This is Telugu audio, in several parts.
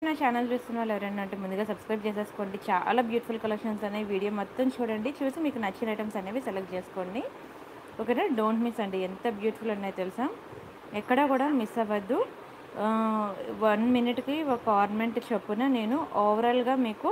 నా ఛానల్ చూస్తున్న వాళ్ళు ఎవరైనా అంటే ముందుగా సబ్స్క్రైబ్ చేసేసుకోండి. చాలా బ్యూటిఫుల్ కలెక్షన్స్ అనేవి వీడియో మొత్తం చూడండి. చూసి మీకు నచ్చిన ఐటమ్స్ అనేవి సెలెక్ట్ చేసుకోండి. ఓకేనా, డోంట్ మిస్ అండి. ఎంత బ్యూటిఫుల్ ఉన్నాయో తెలుసా, ఎక్కడా కూడా మిస్ అవ్వద్దు. 1 మినిట్కి ఒక ఆర్నమెంట్ చొప్పున నేను ఓవరాల్గా మీకు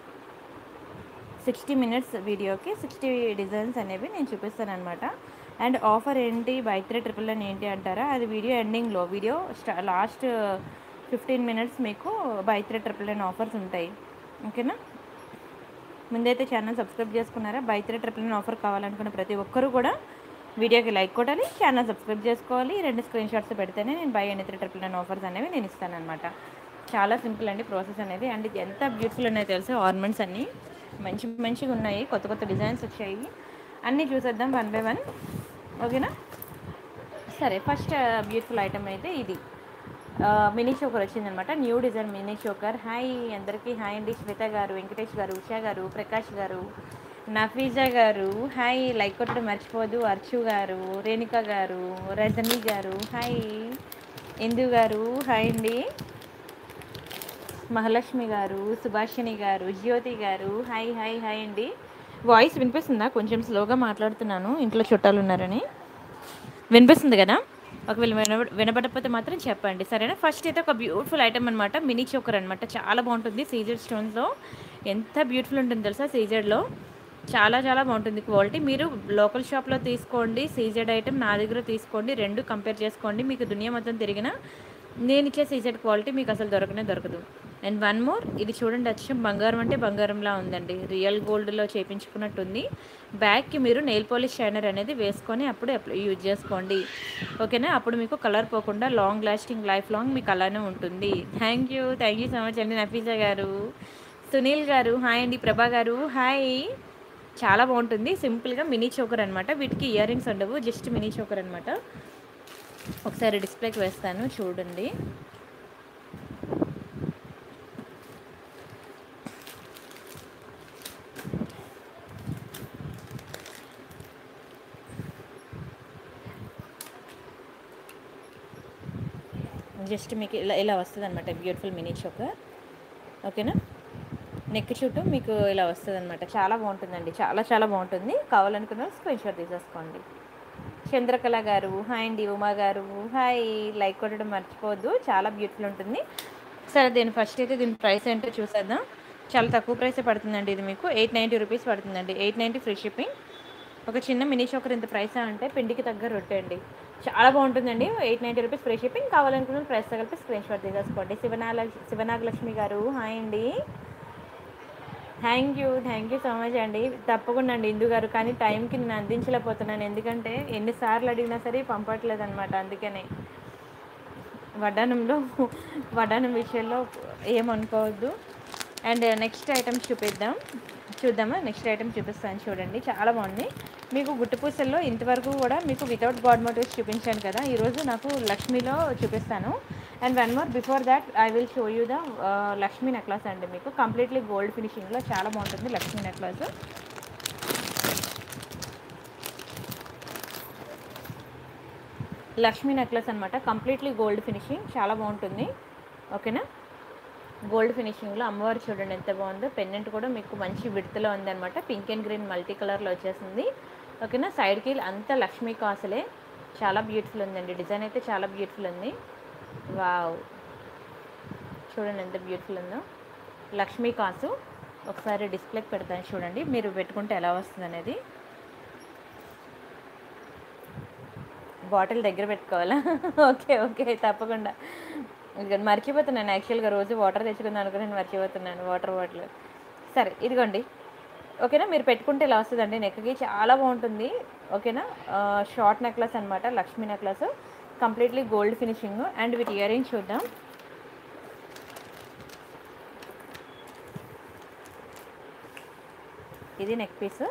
60 మినిట్స్ వీడియోకి 60 డిజైన్స్ అనేవి నేను చూపిస్తాను అనమాట. అండ్ ఆఫర్ ఏంటి, బై 3 ట్రిపుల్ నైన్ ఏంటి అంటారా, అది వీడియో ఎండింగ్లో, వీడియో లాస్ట్ 15 మినిట్స్ మీకు బై 3 ట్రిపుల్ నైన్ ఆఫర్స్ ఉంటాయి. ఓకేనా, ముందైతే ఛానల్ సబ్స్క్రైబ్ చేసుకున్నారా? బై 3 ట్రిపుల్ నైన్ ఆఫర్ కావాలనుకున్న ప్రతి ఒక్కరూ కూడా వీడియోకి లైక్ కొట్టాలి, ఛానల్ సబ్స్క్రైబ్ చేసుకోవాలి. 2 స్క్రీన్ షాట్స్ పెడితేనే నేను బై 3 ట్రిపుల్ నైన్ ఆఫర్స్ అనేవి నేను ఇస్తానమాట. చాలా సింపుల్ అండి ప్రాసెస్ అనేది. అండ్ ఇది ఎంత బ్యూటిఫుల్ ఉన్నాయో తెలుసు, ఆర్నమెంట్స్ అన్నీ మంచిగా ఉన్నాయి. కొత్త కొత్త డిజైన్స్ వచ్చాయి, అన్నీ చూసేద్దాం వన్ బై వన్. ఓకేనా, సరే. ఫస్ట్ బ్యూటిఫుల్ ఐటమ్ అయితే ఇది మినీ చోకర్ వచ్చిందనమాట. New design mini choker. Hi అందరికీ, హాయ్ అండి. శ్వేత గారు, వెంకటేష్ గారు, ఉషా గారు, ప్రకాష్ గారు, నఫీజా గారు, హాయ్. లైక్ కొట్టడం మర్చిపోదు. అర్చు గారు, రేణుక గారు, రజనీ గారు, హాయ్. ఇందు గారు, హాయ్ అండి. మహాలక్ష్మి గారు, సుభాషిణి గారు, జ్యోతి గారు, హాయ్ హాయ్ హాయ్ అండి. వాయిస్ వినిపిస్తుందా? కొంచెం స్లోగా మాట్లాడుతున్నాను, ఇంట్లో చుట్టాలు ఉన్నారని. వినిపిస్తుంది కదా? ఒకవేళ వినబడకపోతే మాత్రం చెప్పండి, సరేనా? ఫస్ట్ అయితే ఒక బ్యూటిఫుల్ ఐటమ్ అనమాట, మినీ చోకర్ అనమాట. చాలా బాగుంటుంది. సీజెడ్ స్టోన్స్లో ఎంత బ్యూటిఫుల్ ఉంటుంది తెలుసా, సీజెడ్లో చాలా చాలా బాగుంటుంది క్వాలిటీ. మీరు లోకల్ షాప్లో తీసుకోండి, సీజెడ్ ఐటమ్ నా దగ్గర తీసుకోండి, రెండు కంపేర్ చేసుకోండి. మీకు దునియా మొత్తం తిరిగినా నేను ఇచ్చే సీజెడ్ క్వాలిటీ మీకు అసలు దొరకదు. అండ్ వన్ మోర్, ఇది చూడండి, అచ్చం బంగారం అంటే బంగారంలా ఉందండి. రియల్ గోల్డ్లో చేయించుకున్నట్టుంది. బ్యాగ్కి మీరు నెయిల్ పాలిష్ షైనర్ అనేది వేసుకొని అప్పుడు యూజ్ చేసుకోండి. ఓకేనా, అప్పుడు మీకు కలర్ పోకుండా లాంగ్ లాస్టింగ్, లైఫ్ లాంగ్ మీకు అలానే ఉంటుంది. థ్యాంక్ యూ సో మచ్ అండి. నఫీజా గారు, సునీల్ గారు, హాయ్ అండి. ప్రభా గారు, హాయ్. చాలా బాగుంటుంది. సింపుల్గా మినీ చోకర్ అనమాట. వీటికి ఇయర్ రింగ్స్ ఉండవు, జస్ట్ మినీ చోకర్ అనమాట. ఒకసారి డిస్ప్లేకి వేస్తాను చూడండి. జస్ట్ మీకు ఇలా వస్తుంది అనమాట, బ్యూటిఫుల్ మినీ చోకర్. ఓకేనా, నెక్ చుట్టూ మీకు ఇలా వస్తుంది అనమాట. చాలా బాగుంటుందండి, చాలా చాలా బాగుంటుంది. కావాలనుకున్న స్క్రీన్ షాట్ తీసేసుకోండి. చంద్రకళ గారు, హాయ్ అండి. ఉమా గారు, హాయ్. లైక్ కొట్టడం మర్చిపోవద్దు, చాలా బ్యూటిఫుల్ ఉంటుంది. సరే, ఫస్ట్ అయితే దీని ప్రైస్ ఏంటో చూసేద్దాం. చాలా తక్కువ ప్రైసే పడుతుందండి. ఇది మీకు 890 రూపీస్ పడుతుందండి. 890 ఫ్రీ షిప్పింగ్. ఒక చిన్న మినీ చోకర్ ఇంత ప్రైస్ అంటే పిండికి తగ్గ రొట్టె అండి. చాలా బాగుంటుందండి. 890 రూపీస్ ఫ్రీ షిప్పింగ్. కావాలనుకున్న ప్రైస్ కలిపి స్క్రీన్ షాట్ తీసేసుకోండి. శివనాగలక్ష్మి గారు, హాయ్ అండి. థ్యాంక్ యూ సో మచ్ అండి. తప్పకుండా అండి ఇందు గారు, కానీ టైంకి నేను అందించలేకపోతున్నాను, ఎందుకంటే ఎన్నిసార్లు అడిగినా సరే పంపట్లేదు అనమాట. అందుకనే వడ్డానం విషయంలో ఏమనుకోవద్దు. అండ్ నెక్స్ట్ ఐటమ్స్ చూద్దామా? నెక్స్ట్ ఐటమ్ చూపిస్తాను చూడండి, చాలా బాగుంది. మీకు గుట్టుపూసల్లో ఇంతవరకు కూడా మీకు వితౌట్ గాడ్ మోటివ్స్ చూపించాను కదా, ఈరోజు నాకు లక్ష్మీలో చూపిస్తాను. And one more before that I will show you the Lakshmi necklace అండి. మీకు కంప్లీట్లీ గోల్డ్ ఫినిషింగ్లో చాలా బాగుంటుంది లక్ష్మీ నెక్లెస్. లక్ష్మీ నెక్లెస్ అనమాట, కంప్లీట్లీ గోల్డ్ ఫినిషింగ్, చాలా బాగుంటుంది. ఓకేనా, గోల్డ్ ఫినిషింగ్లో అమ్మవారు చూడండి ఎంత బాగుందో. పెన్నెంట్ కూడా మీకు మంచి విడతలో ఉందన్నమాట. పింక్ అండ్ గ్రీన్ మల్టీ కలర్లో వచ్చేసింది. ఓకేనా, సైడ్కి అంతా లక్ష్మీ కాసులే. చాలా బ్యూటిఫుల్ ఉందండి, డిజైన్ అయితే చాలా బ్యూటిఫుల్ ఉంది. వావ్, చూడండి ఎంత బ్యూటిఫుల్ ఉందో. లక్ష్మీ కాసు ఒకసారి డిస్ప్లేకి పెడతాను చూడండి, మీరు పెట్టుకుంటే ఎలా వస్తుంది అనేది. బాటిల్ దగ్గర పెట్టుకోవాలా? ఓకే తప్పకుండా. మర్చిపోతున్నాను యాక్చువల్గా, రోజు వాటర్ తెచ్చుకుందాం అనుకుని నేను మర్చిపోతున్నాను వాటర్ బాటిల్. సరే, ఇదిగోండి. ఓకేనా, మీరు పెట్టుకుంటే ఇలా వస్తుందండి. నెక్కి చాలా బాగుంటుంది. ఓకేనా, షార్ట్ నెక్లెస్ అనమాట, Lakshmi necklace, completely gold finishing. And వీటి ఇయర్ రింగ్స్ చూద్దాం. ఇది నెక్ పీస్.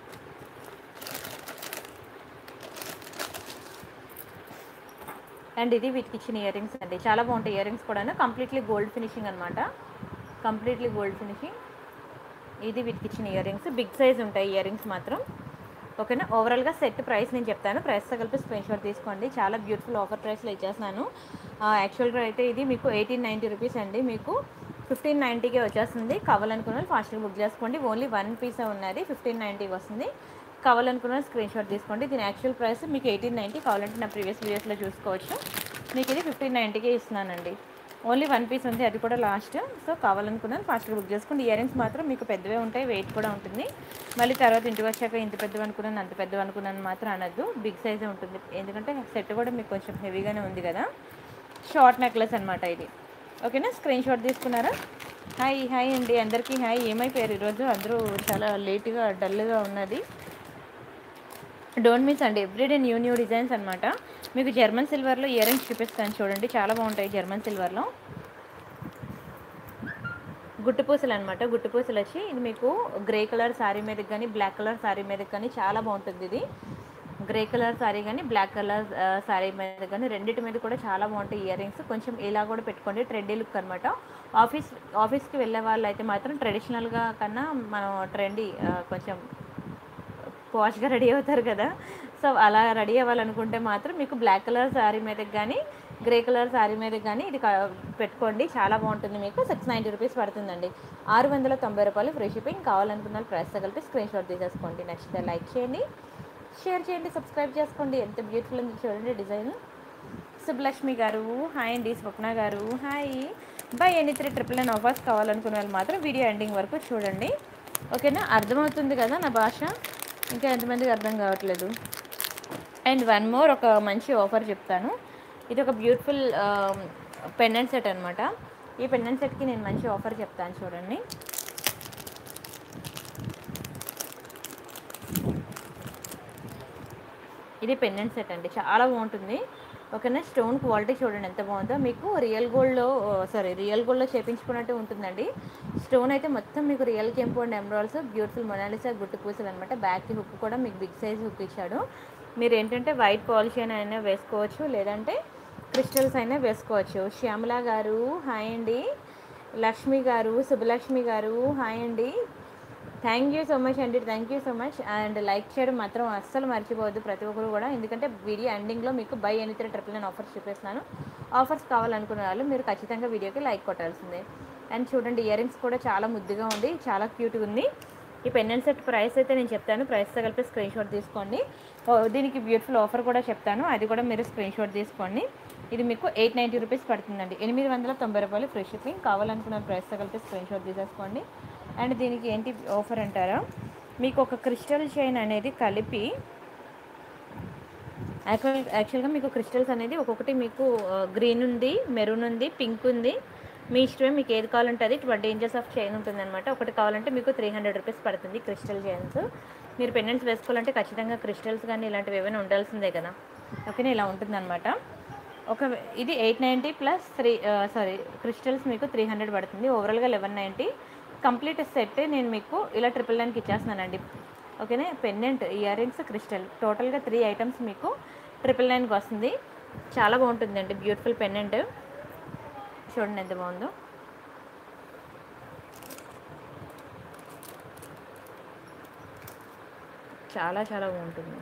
అండ్ ఇది వీటికి ఇచ్చిన ఇయర్ రింగ్స్ అండి, చాలా బాగుంటాయి ఇయర్ రింగ్స్ కూడా. కంప్లీట్లీ గోల్డ్ ఫినిషింగ్ అనమాట, కంప్లీట్లీ గోల్డ్ ఫినిషింగ్. ఇది వీటికి ఇచ్చిన ఇయర్ రింగ్స్, బిగ్ సైజ్ ఉంటాయి ఇయర్ రింగ్స్ మాత్రం. ఓకేనా, ఓవరాల్గా సెట్ ప్రైస్ నేను చెప్తాను, ప్రైస్తో కలిపి స్క్రీన్ షాట్ తీసుకోండి. చాలా బ్యూటిఫుల్ ఆఫర్ ప్రైస్లో ఇచ్చేస్తున్నాను. యాక్చువల్గా అయితే ఇది మీకు 1890 రూపీస్ అండి. మీకు 1590కే వచ్చేస్తుంది. కావాలనుకున్న వాళ్ళు ఫాస్ట్గా బుక్ చేసుకోండి. ఓన్లీ 1 పీసే ఉన్నది, 1590కి వస్తుంది. కావాలనుకున్న స్క్రీన్ షాట్ తీసుకోండి. దీని యాక్చువల్ ప్రైస్ మీకు 1890, కావాలంటే నా ప్రీవియస్ వీడియోస్లో చూసుకోవచ్చు. మీకు ఇది 1590కే ఇస్తున్నానండి. ఓన్లీ 1 పీస్ ఉంది, అది కూడా లాస్ట్. సో కావాలనుకున్నాను ఫాస్ట్గా బుక్ చేసుకోండి. ఇయర్ రింగ్స్ మాత్రం మీకు పెద్దవే ఉంటాయి, వెయిట్ కూడా ఉంటుంది. మళ్ళీ తర్వాత ఇంటికి వచ్చాక ఇంత పెద్దవి అనుకున్నాను, అంత పెద్దవి అనుకున్నాను మాత్రం అనద్దు. బిగ్ సైజే ఉంటుంది, ఎందుకంటే సెట్ కూడా మీకు కొంచెం హెవీగానే ఉంది కదా. షార్ట్ నెక్లెస్ అనమాట ఇది. ఓకేనా, స్క్రీన్ షాట్ తీసుకున్నారా? హాయ్ హాయ్ అండి అందరికీ హాయ్. ఏమైపోయారు ఈరోజు అందరూ? చాలా లేట్గా డల్గా ఉన్నది. డోంట్ మిస్ అండి, ఎవ్రీడే న్యూ డిజైన్స్ అనమాట. మీకు జర్మన్ సిల్వర్లో ఇయర్ రింగ్స్ చూపిస్తాను చూడండి, చాలా బాగుంటాయి జర్మన్ సిల్వర్లో. గుట్టుపూసలు అనమాట. గుట్టుపూసలు వచ్చి ఇది మీకు గ్రే కలర్ శారీ మీదకి కానీ బ్లాక్ కలర్ శారీ మీదకి కానీ చాలా బాగుంటుంది. ఇది గ్రే కలర్ శారీ కానీ బ్లాక్ కలర్ శారీ మీద కానీ రెండింటి మీద కూడా చాలా బాగుంటాయి ఇయర్ రింగ్స్. కొంచెం ఇలా కూడా పెట్టుకోండి, ట్రెండీ లుక్ అనమాట. ఆఫీస్కి వెళ్ళే వాళ్ళు అయితే మాత్రం ట్రెడిషనల్గా కన్నా మనం ట్రెండీ కొంచెం పాష్గా రెడీ అవుతారు కదా. సో అలా రెడీ అవ్వాలనుకుంటే మాత్రం మీకు బ్లాక్ కలర్ శారీ మీదకి కానీ గ్రే కలర్ శారీ మీదకి కానీ ఇది పెట్టుకోండి, చాలా బాగుంటుంది. మీకు 690 రూపీస్ పడుతుందండి. 690 రూపాయలు ఫ్రీ షిప్పింగ్. కావాలనుకున్న ప్రైస్తో కలిపి స్క్రీన్ షాట్ తీసేసుకోండి. నచ్చితే లైక్ చేయండి, షేర్ చేయండి, సబ్స్క్రైబ్ చేసుకోండి. ఎంత బ్యూటిఫుల్ ఉంది చూడండి డిజైన్. సుబ్బలక్ష్మి గారు హాయ్ అండి. స్వప్న గారు హాయ్. బై ఎనీ 399 ఆఫర్స్ కావాలనుకున్న వాళ్ళు మాత్రం వీడియో ఎండింగ్ వరకు చూడండి. ఓకేనా, అర్థమవుతుంది కదా నా భాష? ఇంకా ఎంతమందికి అర్థం కావట్లేదు. అండ్ వన్ మోర్, ఒక మంచి ఆఫర్ చెప్తాను. ఇది ఒక బ్యూటిఫుల్ పెండెంట్ సెట్ అనమాట. ఈ పెండెంట్ సెట్కి నేను మంచి ఆఫర్ చెప్తాను చూడండి. ఇది పెండెంట్ సెట్ అండి, చాలా బాగుంటుంది. ఓకేనా, స్టోన్ క్వాలిటీ చూడండి ఎంత బాగుందో. మీకు రియల్ గోల్డ్లో చేపించుకున్నట్టు ఉంటుందండి. స్టోన్ అయితే మొత్తం మీకు రియల్ కెంపు అండ్ ఎమరాల్డ్స్, బ్యూటిఫుల్ మొనాలిసా గుట్టు పూసలు అనమాట. బ్యాక్కి హుక్ కూడా మీకు బిగ్ సైజ్ హుక్ ఇచ్చాడు. మీరు ఏంటంటే వైట్ పాలిష్ అయినా వేసుకోవచ్చు, లేదంటే క్రిస్టల్స్ అయినా వేసుకోవచ్చు. శ్యామల గారు హాయ్ అండి. లక్ష్మి గారు, శుభలక్ష్మి గారు హాయ్ అండి. థ్యాంక్ యూ సో మచ్ అండి, thank you so much. And like చేయడం మాత్రం అస్సలు మర్చిపోవద్దు ప్రతి ఒక్కరు కూడా, ఎందుకంటే వీడియో ఎండింగ్లో మీకు బై ఎనీ 399 ఆఫర్స్ చూపిస్తున్నాను. ఆఫర్స్ కావాలనుకునే వాళ్ళు మీరు ఖచ్చితంగా వీడియోకి లైక్ కొట్టాల్సిందే. అండ్ చూడండి ఇయర్ రింగ్స్ కూడా చాలా ముద్దుగా ఉంది, చాలా క్యూట్గా ఉంది. ఈ పెండెంట్ సెట్ ప్రైస్ అయితే నేను చెప్తాను, ప్రైస్తో కలిపి స్క్రీన్ షాట్ తీసుకోండి. దీనికి బ్యూటిఫుల్ ఆఫర్ కూడా చెప్తాను, అది కూడా మీరు స్క్రీన్ షాట్ తీసుకోండి. ఇది మీకు 890 రూపీస్ పడుతుందండి. 890 రూపాయలు ఫ్రీ షిప్పింగ్. కావాలనుకున్న ప్రైస్తో కలిపి స్క్రీన్ షాట్ తీసేసుకోండి. అండ్ దీనికి ఏంటి ఆఫర్ అంటారా, మీకు ఒక క్రిస్టల్ చైన్ అనేది కలిపి యాక్చువల్గా మీకు క్రిస్టల్స్ అనేది ఒక్కొక్కటి మీకు గ్రీన్ ఉంది, మెరూన్ ఉంది, పింక్ ఉంది. మీ ఇష్టమే, మీకు ఏది కావాలంటే అది 20 ఇంచెస్ ఆఫ్ చైన్ ఉంటుంది అనమాట. ఒకటి కావాలంటే మీకు 300 రూపీస్ పడుతుంది క్రిస్టల్ చైన్స్. మీరు పెండెంట్స్ వేసుకోవాలంటే ఖచ్చితంగా క్రిస్టల్స్ కానీ ఇలాంటివి ఏమైనా ఉండాల్సిందే కదా. ఓకేనా, ఇలా ఉంటుందన్నమాట. ఇది 890 ప్లస్ క్రిస్టల్స్ మీకు 300 పడుతుంది. ఓవరాల్గా 1190. కంప్లీట్ సెట్ నేను మీకు ఇలా 999కి ఇచ్చేస్తున్నానండి. ఓకేనా, పెండెంట్, ఇయర్ రింగ్స్, క్రిస్టల్ టోటల్గా 3 ఐటమ్స్ మీకు 999కి వస్తుంది. చాలా బాగుంటుందండి, బ్యూటిఫుల్ పెండెంట్ చూడండి ఎంత బాగుందో. చాలా చాలా బాగుంటుంది.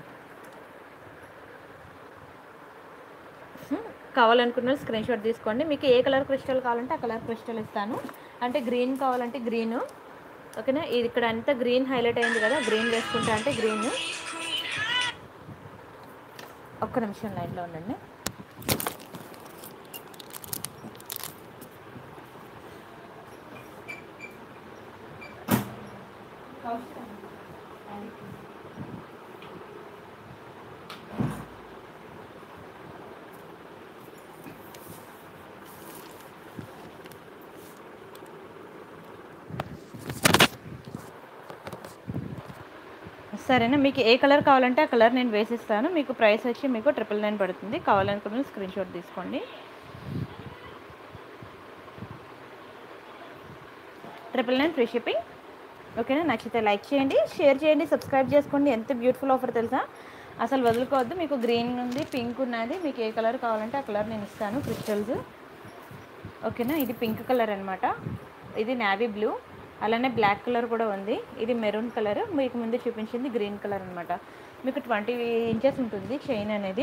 కావాలనుకున్న స్క్రీన్ షాట్ తీసుకోండి. మీకు ఏ కలర్ క్రిస్టల్ కావాలంటే ఆ కలర్ క్రిస్టల్ ఇస్తాను. అంటే గ్రీన్ కావాలంటే గ్రీన్. ఓకేనా, ఇది ఇక్కడ అంతా గ్రీన్ హైలైట్ అయింది కదా, గ్రీన్ వేసుకుంటా అంటే గ్రీన్. ఒక్క నిమిషం లైన్లో ఉండండి. సరేనా, మీకు ఏ కలర్ కావాలంటే ఆ కలర్ నేను వేసిస్తాను. మీకు ప్రైస్ వచ్చి మీకు 999 పడుతుంది. కావాలనుకున్న స్క్రీన్ షాట్ తీసుకోండి. 999 ఫ్రీ షిప్పింగ్. ఓకేనా, నచ్చితే లైక్ చేయండి, షేర్ చేయండి, సబ్స్క్రైబ్ చేసుకోండి. ఎంత బ్యూటిఫుల్ ఆఫర్ తెలుసా, అసలు వదులుకోవద్దు. మీకు గ్రీన్ ఉంది, పింక్ ఉన్నది, మీకు ఏ కలర్ కావాలంటే ఆ కలర్ నేను ఇస్తాను క్రిస్టల్స్. ఓకేనా, ఇది పింక్ కలర్ అనమాట, ఇది నావీ బ్లూ, అలానే బ్లాక్ కలర్ కూడా ఉంది. ఇది మెరూన్ కలర్, మీకు ముందు చూపించింది గ్రీన్ కలర్ అనమాట. మీకు 20 ఇంచెస్ ఉంటుంది చైన్ అనేది.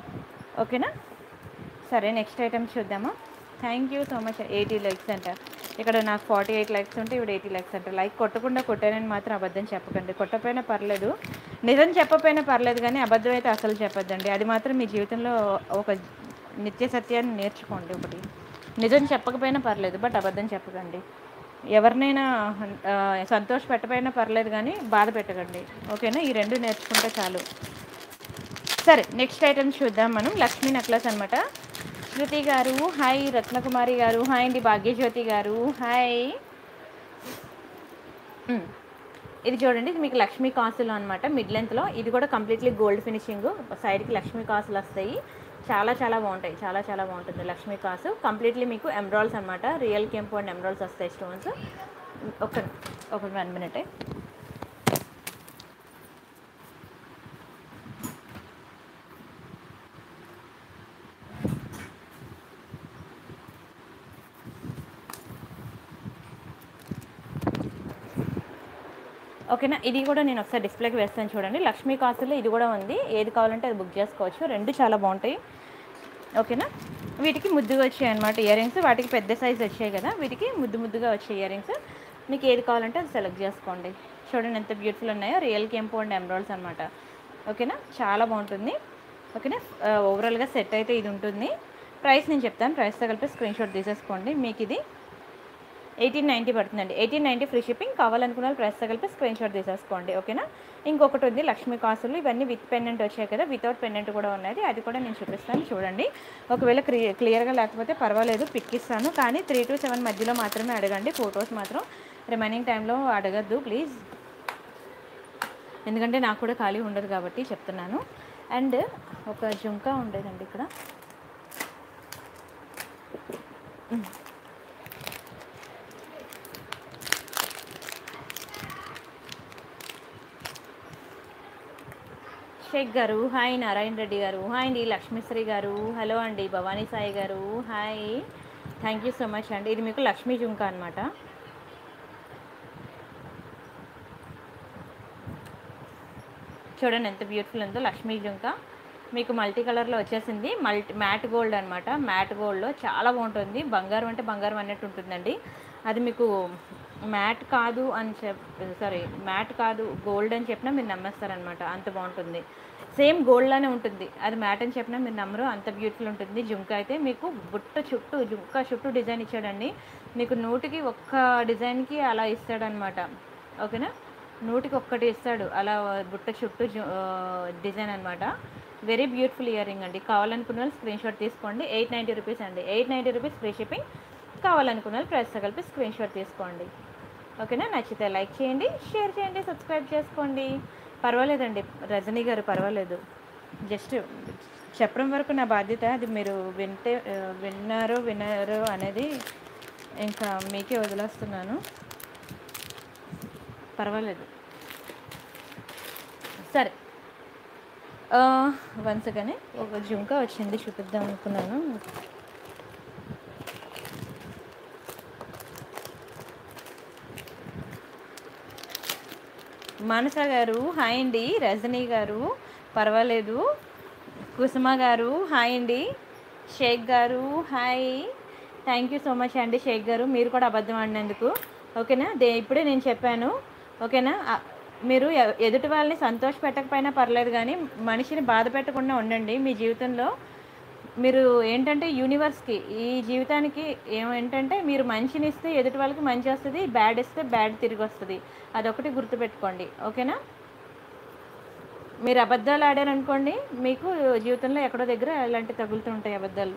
ఓకేనా, సరే నెక్స్ట్ ఐటమ్ చూద్దామా. Thank you so much. 80 likes అంట. ఇక్కడ నాకు 48 లైక్స్ ఉంటే ఇప్పుడు 80 లైక్స్ అంటే లైక్ కొట్టకుండా కొట్టానని మాత్రం అబద్ధం చెప్పకండి. కొట్టకపోయినా పర్లేదు, నిజం చెప్పకపోయినా పర్లేదు, కానీ అబద్ధం అయితే అసలు చెప్పొద్దండి. అది మాత్రం మీ జీవితంలో ఒక నిత్య సత్యాన్ని నేర్చుకోండి. ఒకటి నిజం చెప్పకపోయినా పర్లేదు, బట్ అబద్ధం చెప్పకండి. ఎవరినైనా సంతోష పెట్టకపోయినా పర్లేదు, కానీ బాధ పెట్టకండి. ఓకేనా? ఈ రెండు నేర్చుకుంటే చాలు. సరే, నెక్స్ట్ ఐటమ్ చూద్దాం మనం. లక్ష్మీ నెక్లెస్ అనమాట. శృతి గారు హాయ్, రత్నకుమారి గారు హాయ్ అండి, భాగ్యజ్యోతి గారు హాయ్. ఇది చూడండి, ఇది మీకు లక్ష్మీ కాసులు అనమాట, మిడ్ లెంత్లో. ఇది కూడా కంప్లీట్లీ గోల్డ్ ఫినిషింగ్, సైడ్కి లక్ష్మీ కాసులు వస్తాయి. చాలా చాలా బాగుంటాయి, చాలా చాలా బాగుంటుంది లక్ష్మీ కాసు. కంప్లీట్లీ మీకు ఎమ్రాల్స్ అనమాట, రియల్ కెంపు అండ్ ఎమ్రాల్స్ వస్తాయి స్టోన్స్. ఒక 1 మినిట్. ఓకేనా? ఇది కూడా నేను ఒకసారి డిస్ప్లేకి వేస్తాను చూడండి. లక్ష్మీ కాసులు ఇది కూడా ఉంది, ఏది కావాలంటే అది బుక్ చేసుకోవచ్చు. రెండు చాలా బాగుంటాయి. ఓకేనా? వీటికి ముద్దుగా వచ్చాయి అనమాట ఇయర్ రింగ్స్. వాటికి పెద్ద సైజ్ వచ్చాయి కదా, వీటికి ముద్దుగా వచ్చే ఇయర్ రింగ్స్. మీకు ఏది కావాలంటే అది సెలెక్ట్ చేసుకోండి. చూడండి ఎంత బ్యూటిఫుల్ ఉన్నాయో, రియల్ కెంపు అండ్ ఎమరాల్డ్స్ అనమాట. ఓకేనా? చాలా బాగుంటుంది. ఓకేనా? ఓవరాల్గా సెట్ అయితే ఇది ఉంటుంది. ప్రైస్ నేను చెప్తాను, ప్రైస్తో కలిపి స్క్రీన్ షాట్ తీసేసుకోండి. మీకు ఇది 1890 పడుతుందండి. 1890 ఫ్రీ షిప్పింగ్. కావాలనుకున్న వాళ్ళు ప్రైస్తో కలిపి స్క్రీన్ షాట్ తీసేసుకోండి. ఓకేనా? ఇంకొకటి ఉంది లక్ష్మీ కాసులు, ఇవన్నీ విత్ పెండెంట్ వచ్చాయి కదా, వితౌట్ పెండెంట్ కూడా ఉన్నది, అది కూడా నేను చూపిస్తాను చూడండి. ఒకవేళ క్లియర్గా లేకపోతే పర్వాలేదు, పిక్ ఇస్తాను, కానీ 3 to 7 మధ్యలో మాత్రమే అడగండి. ఫొటోస్ మాత్రం రిమైనింగ్ టైంలో అడగద్దు ప్లీజ్, ఎందుకంటే నాకు కూడా ఖాళీ ఉండదు కాబట్టి చెప్తున్నాను. అండ్ ఒక జుంకా ఉండేదండి ఇక్కడ, షేక్ గారు హాయ్, నారాయణ రెడ్డి గారు హాయ్ అండి, లక్ష్మీశ్రీ గారు హలో అండి, భవానీ సాయి గారు hi, thank you so much అండి. ఇది మీకు లక్ష్మీ జుంకా అనమాట. చూడండి ఎంత బ్యూటిఫుల్ ఉందో లక్ష్మీ జుంకా. మీకు మల్టీ కలర్లో వచ్చేసింది, మ్యాట్ గోల్డ్ అనమాట. మ్యాట్ గోల్డ్లో చాలా బాగుంటుంది. బంగారం అంటే బంగారం అన్నట్టు ఉంటుందండి. అది మీకు మ్యాట్ కాదు అని మ్యాట్ కాదు గోల్డ్ అని చెప్పినా మీరు నమ్మేస్తారనమాట, అంత బాగుంటుంది. సేమ్ గోల్డ్లానే ఉంటుంది, అది మ్యాట్ అని చెప్పినా మీరు నమ్మరు, అంత బ్యూటిఫుల్ ఉంటుంది. జుంకా అయితే మీకు జుంకా చుట్టూ డిజైన్ ఇచ్చాడండి. మీకు నూటికి ఒక్క డిజైన్కి అలా ఇస్తాడనమాట. ఓకేనా? నూటికి ఒక్కటి ఇస్తాడు అలా, బుట్ట చుట్టూ డిజైన్ అనమాట. వెరీ బ్యూటిఫుల్ ఇయర్ రింగ్ అండి. కావాలనుకున్న వాళ్ళు స్క్రీన్ షాట్ తీసుకోండి. 890 రూపీస్ అండి, 890 రూపీస్ ఫ్రీ షిప్పింగ్. కావాలనుకున్న వాళ్ళు ప్రైస్తో కలిపి స్క్రీన్ షాట్ తీసుకోండి. ఓకేనా? నచ్చితే లైక్ చేయండి, షేర్ చేయండి, సబ్స్క్రైబ్ చేసుకోండి. పర్వాలేదండి రజనీ గారు, పర్వాలేదు, జస్ట్ చెప్పడం వరకు నా బాధ్యత. అది మీరు విన్నారో అనేది ఇంకా మీకే వదిలేస్తున్నాను. పర్వాలేదు. సరే, వన్స్ కానీ ఒక జుంకా వచ్చింది, చూపిద్దాం అనుకున్నాను. మానస గారు హాయ్ అండి, రజనీ గారు పర్వాలేదు, కుసుమ గారు హాయ్ అండి, షేక్ గారు hi, thank you so much అండి. షేక్ గారు మీరు కూడా అబద్ధం ఆడినందుకు. ఓకేనా? ఇప్పుడే నేను చెప్పాను. ఓకేనా? మీరు ఎదుటి వాళ్ళని సంతోష పెట్టకపోయినా పర్లేదు, కానీ మనిషిని బాధ పెట్టకుండా ఉండండి మీ జీవితంలో. మీరు ఏంటంటే యూనివర్స్కి, ఈ జీవితానికి ఏంటంటే మీరు మంచిని ఇస్తే ఎదుటి వాళ్ళకి మంచి వస్తుంది, బ్యాడ్ ఇస్తే బ్యాడ్ తిరిగి వస్తుంది. అదొకటి గుర్తుపెట్టుకోండి. ఓకేనా? మీరు అబద్ధాలు ఆడారనుకోండి, మీకు జీవితంలో ఎక్కడో దగ్గర ఇలాంటి తగులుతూ ఉంటాయి అబద్ధాలు.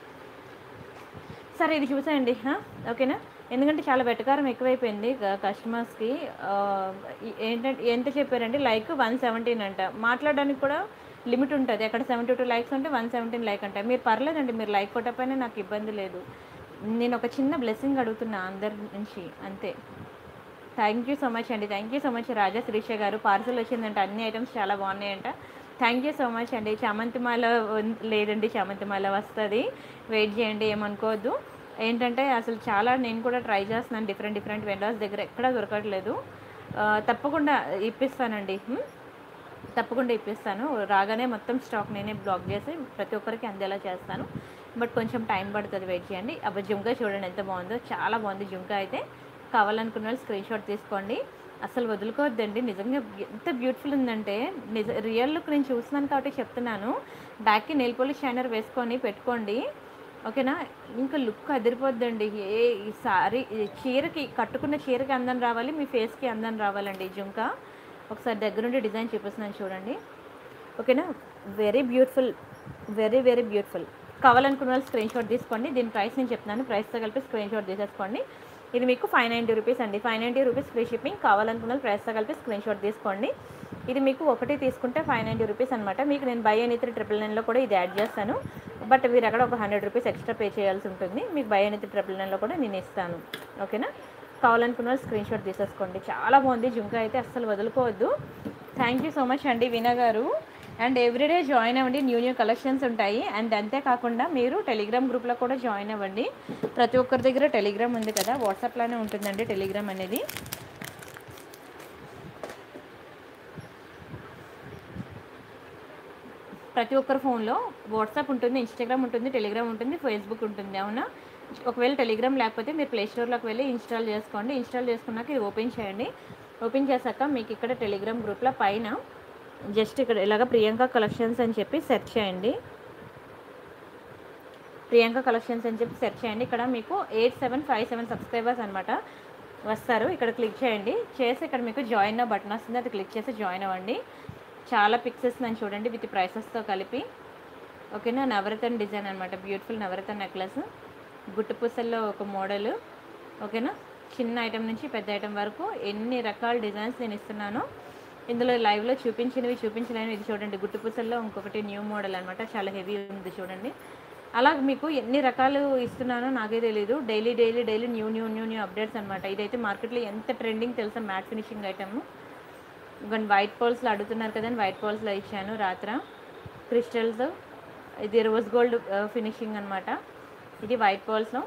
సరే, ఇది చూసేయండి. ఓకేనా? ఎందుకంటే చాలా వెటకారం ఎక్కువైపోయింది కస్టమర్స్కి. ఏంటంటే ఎంత చెప్పారండి, లైక్ 117 అంట. మాట్లాడడానికి కూడా లిమిట్ ఉంటుంది. అక్కడ 72 లైక్స్ ఉంటే 117 లైక్ అంట. మీరు పర్లేదండి, మీరు లైక్ కొట్టకపోయినా నాకు ఇబ్బంది లేదు. నేను ఒక చిన్న బ్లెస్సింగ్ అడుగుతున్నా అందరి నుంచి, అంతే. థ్యాంక్ యూ సో మచ్ అండి, thank you so much. Raja Srisha గారు పార్సల్ వచ్చిందంట, అన్ని ఐటమ్స్ చాలా బాగున్నాయంట. థ్యాంక్ యూ సో మచ్ అండి. చామంతిమాల లేదండి, చామంతిమాల వస్తుంది, వెయిట్ చేయండి, ఏమనుకోవద్దు. ఏంటంటే అసలు చాలా నేను కూడా ట్రై చేస్తున్నాను, డిఫరెంట్ వెండర్స్ దగ్గర ఎక్కడా దొరకట్లేదు. తప్పకుండా ఇప్పిస్తానండి, తప్పకుండా ఇప్పిస్తాను. రాగానే మొత్తం స్టాక్ నేనే బ్లాక్ చేసి ప్రతి ఒక్కరికి అందేలా చేస్తాను. బట్ కొంచెం టైం పడుతుంది, వెయిట్ చేయండి. అప్పుడు జుంకా చూడండి ఎంత బాగుందో, చాలా బాగుంది జుంకా అయితే. కావాలనుకున్న వాళ్ళు స్క్రీన్ షాట్ తీసుకోండి, అసలు వదులుకోవద్దండి. నిజంగా ఎంత బ్యూటిఫుల్ ఉందంటే, రియల్ లుక్ నేను చూస్తున్నాను కాబట్టి చెప్తున్నాను. బ్యాక్కి నెయిల్ పాలిష్ షైనర్ వేసుకొని పెట్టుకోండి, ఓకేనా. ఇంకా లుక్ అదిరిపోద్దండి. ఈ సారీ చీరకి, కట్టుకున్న చీరకి అందం రావాలి, మీ ఫేస్కి అందం రావాలండి ఈ జుంకా. ఒకసారి దగ్గరుండి డిజైన్ చూపిస్తున్నాను చూడండి, ఓకేనా. Very beautiful, very very beautiful. కావాలనుకున్న వాళ్ళు స్క్రీన్ షాట్ తీసుకోండి. దీని ప్రైస్ నేను చెప్తున్నాను, ప్రైస్తో కలిపి స్క్రీన్ షాట్ తీసేసుకోండి. ఇది మీకు 590 రూపీస్ అండి, 590 రూపీస్ ఫ్రీ షిప్పింగ్. కావాలనుకున్న వాళ్ళు ప్రైస్తో కలిపి స్క్రీన్ షాట్ తీసుకోండి. ఇది మీకు ఒకటి తీసుకుంటే 590 రూపీస్ అనమాట. మీకు నేను బై ఎనీత్రీ 999లో కూడా ఇది యాడ్ చేస్తాను, బట్ మీరు అక్కడ ఒక 100 రూపీస్ ఎక్స్ట్రా పే చేయాల్సి ఉంటుంది. మీకు బై ఎనీత్రీ 999లో కూడా నేను ఇస్తాను, ఓకేనా. కావాలనుకున్న వాళ్ళు స్క్రీన్ షాట్ తీసేసుకోండి. చాలా బాగుంది జుంకా అయితే, అస్సలు వదులుకోవద్దు. థ్యాంక్ యూ సో మచ్ అండి వీణా గారు. అండ్ ఎవ్రీడే జాయిన్ అవ్వండి, న్యూ కలెక్షన్స్ ఉంటాయి. అండ్ అంతేకాకుండా మీరు టెలిగ్రామ్ గ్రూప్లో కూడా జాయిన్ అవ్వండి. ప్రతి ఒక్కరి దగ్గర టెలిగ్రామ్ ఉంది కదా, వాట్సాప్లోనే ఉంటుందండి టెలిగ్రామ్ అనేది. ప్రతి ఒక్కరి ఫోన్లో వాట్సాప్ ఉంటుంది, ఇన్స్టాగ్రామ్ ఉంటుంది, టెలిగ్రామ్ ఉంటుంది, ఫేస్బుక్ ఉంటుంది, అవునా. ఒకవేళ టెలిగ్రామ్ లేకపోతే మీరు ప్లే స్టోర్లోకి వెళ్ళి ఇన్స్టాల్ చేసుకోండి. ఇన్స్టాల్ చేసుకున్నాక ఇది ఓపెన్ చేయండి. ఓపెన్ చేశాక మీకు ఇక్కడ టెలిగ్రామ్ గ్రూప్లో పైన జస్ట్ ఇక్కడ ఇలాగ ప్రియాంక కలెక్షన్స్ అని చెప్పి సెర్చ్ చేయండి. ప్రియాంక కలెక్షన్స్ అని చెప్పి సెర్చ్ చేయండి. ఇక్కడ మీకు 8757 సబ్స్క్రైబర్స్ అనమాట వస్తారు. ఇక్కడ క్లిక్ చేయండి. చేసి ఇక్కడ మీకు జాయిన్ బటన్ వస్తుంది, అది క్లిక్ చేసి జాయిన్ అవ్వండి. చాలా పిక్స్ ఇస్తున్నాను చూడండి, విత్ ప్రైసెస్తో కలిపి, ఓకేనా. నవరత్న డిజైన్ అనమాట, బ్యూటిఫుల్ నవరత్న నెక్లెస్, గుట్టు పూసల్లో ఒక మోడల్, ఓకేనా. చిన్న ఐటెం నుంచి పెద్ద ఐటెం వరకు ఎన్ని రకాల డిజైన్స్ నేను ఇస్తున్నాను. ఇందులో లైవ్లో చూపించలేనివి ఇది చూడండి, గుట్టు పూసల్లో ఇంకొకటి న్యూ మోడల్ అనమాట, చాలా హెవీ ఉంది చూడండి. అలా మీకు ఎన్ని రకాలు ఇస్తున్నానో నాకే తెలీదు. డైలీ న్యూ అప్డేట్స్ అనమాట. ఇదైతే మార్కెట్లో ఎంత ట్రెండింగ్ తెలుసా, మ్యాట్ ఫినిషింగ్ ఐటమ్. ఇంకా వైట్ పర్ల్స్లో అడుగుతున్నారు కదండి, వైట్ పర్ల్స్లో ఇచ్చాను రాత్ర. క్రిస్టల్స్, ఇది రోజ్ గోల్డ్ ఫినిషింగ్ అనమాట. ఇది వైట్ పర్ల్స్లో.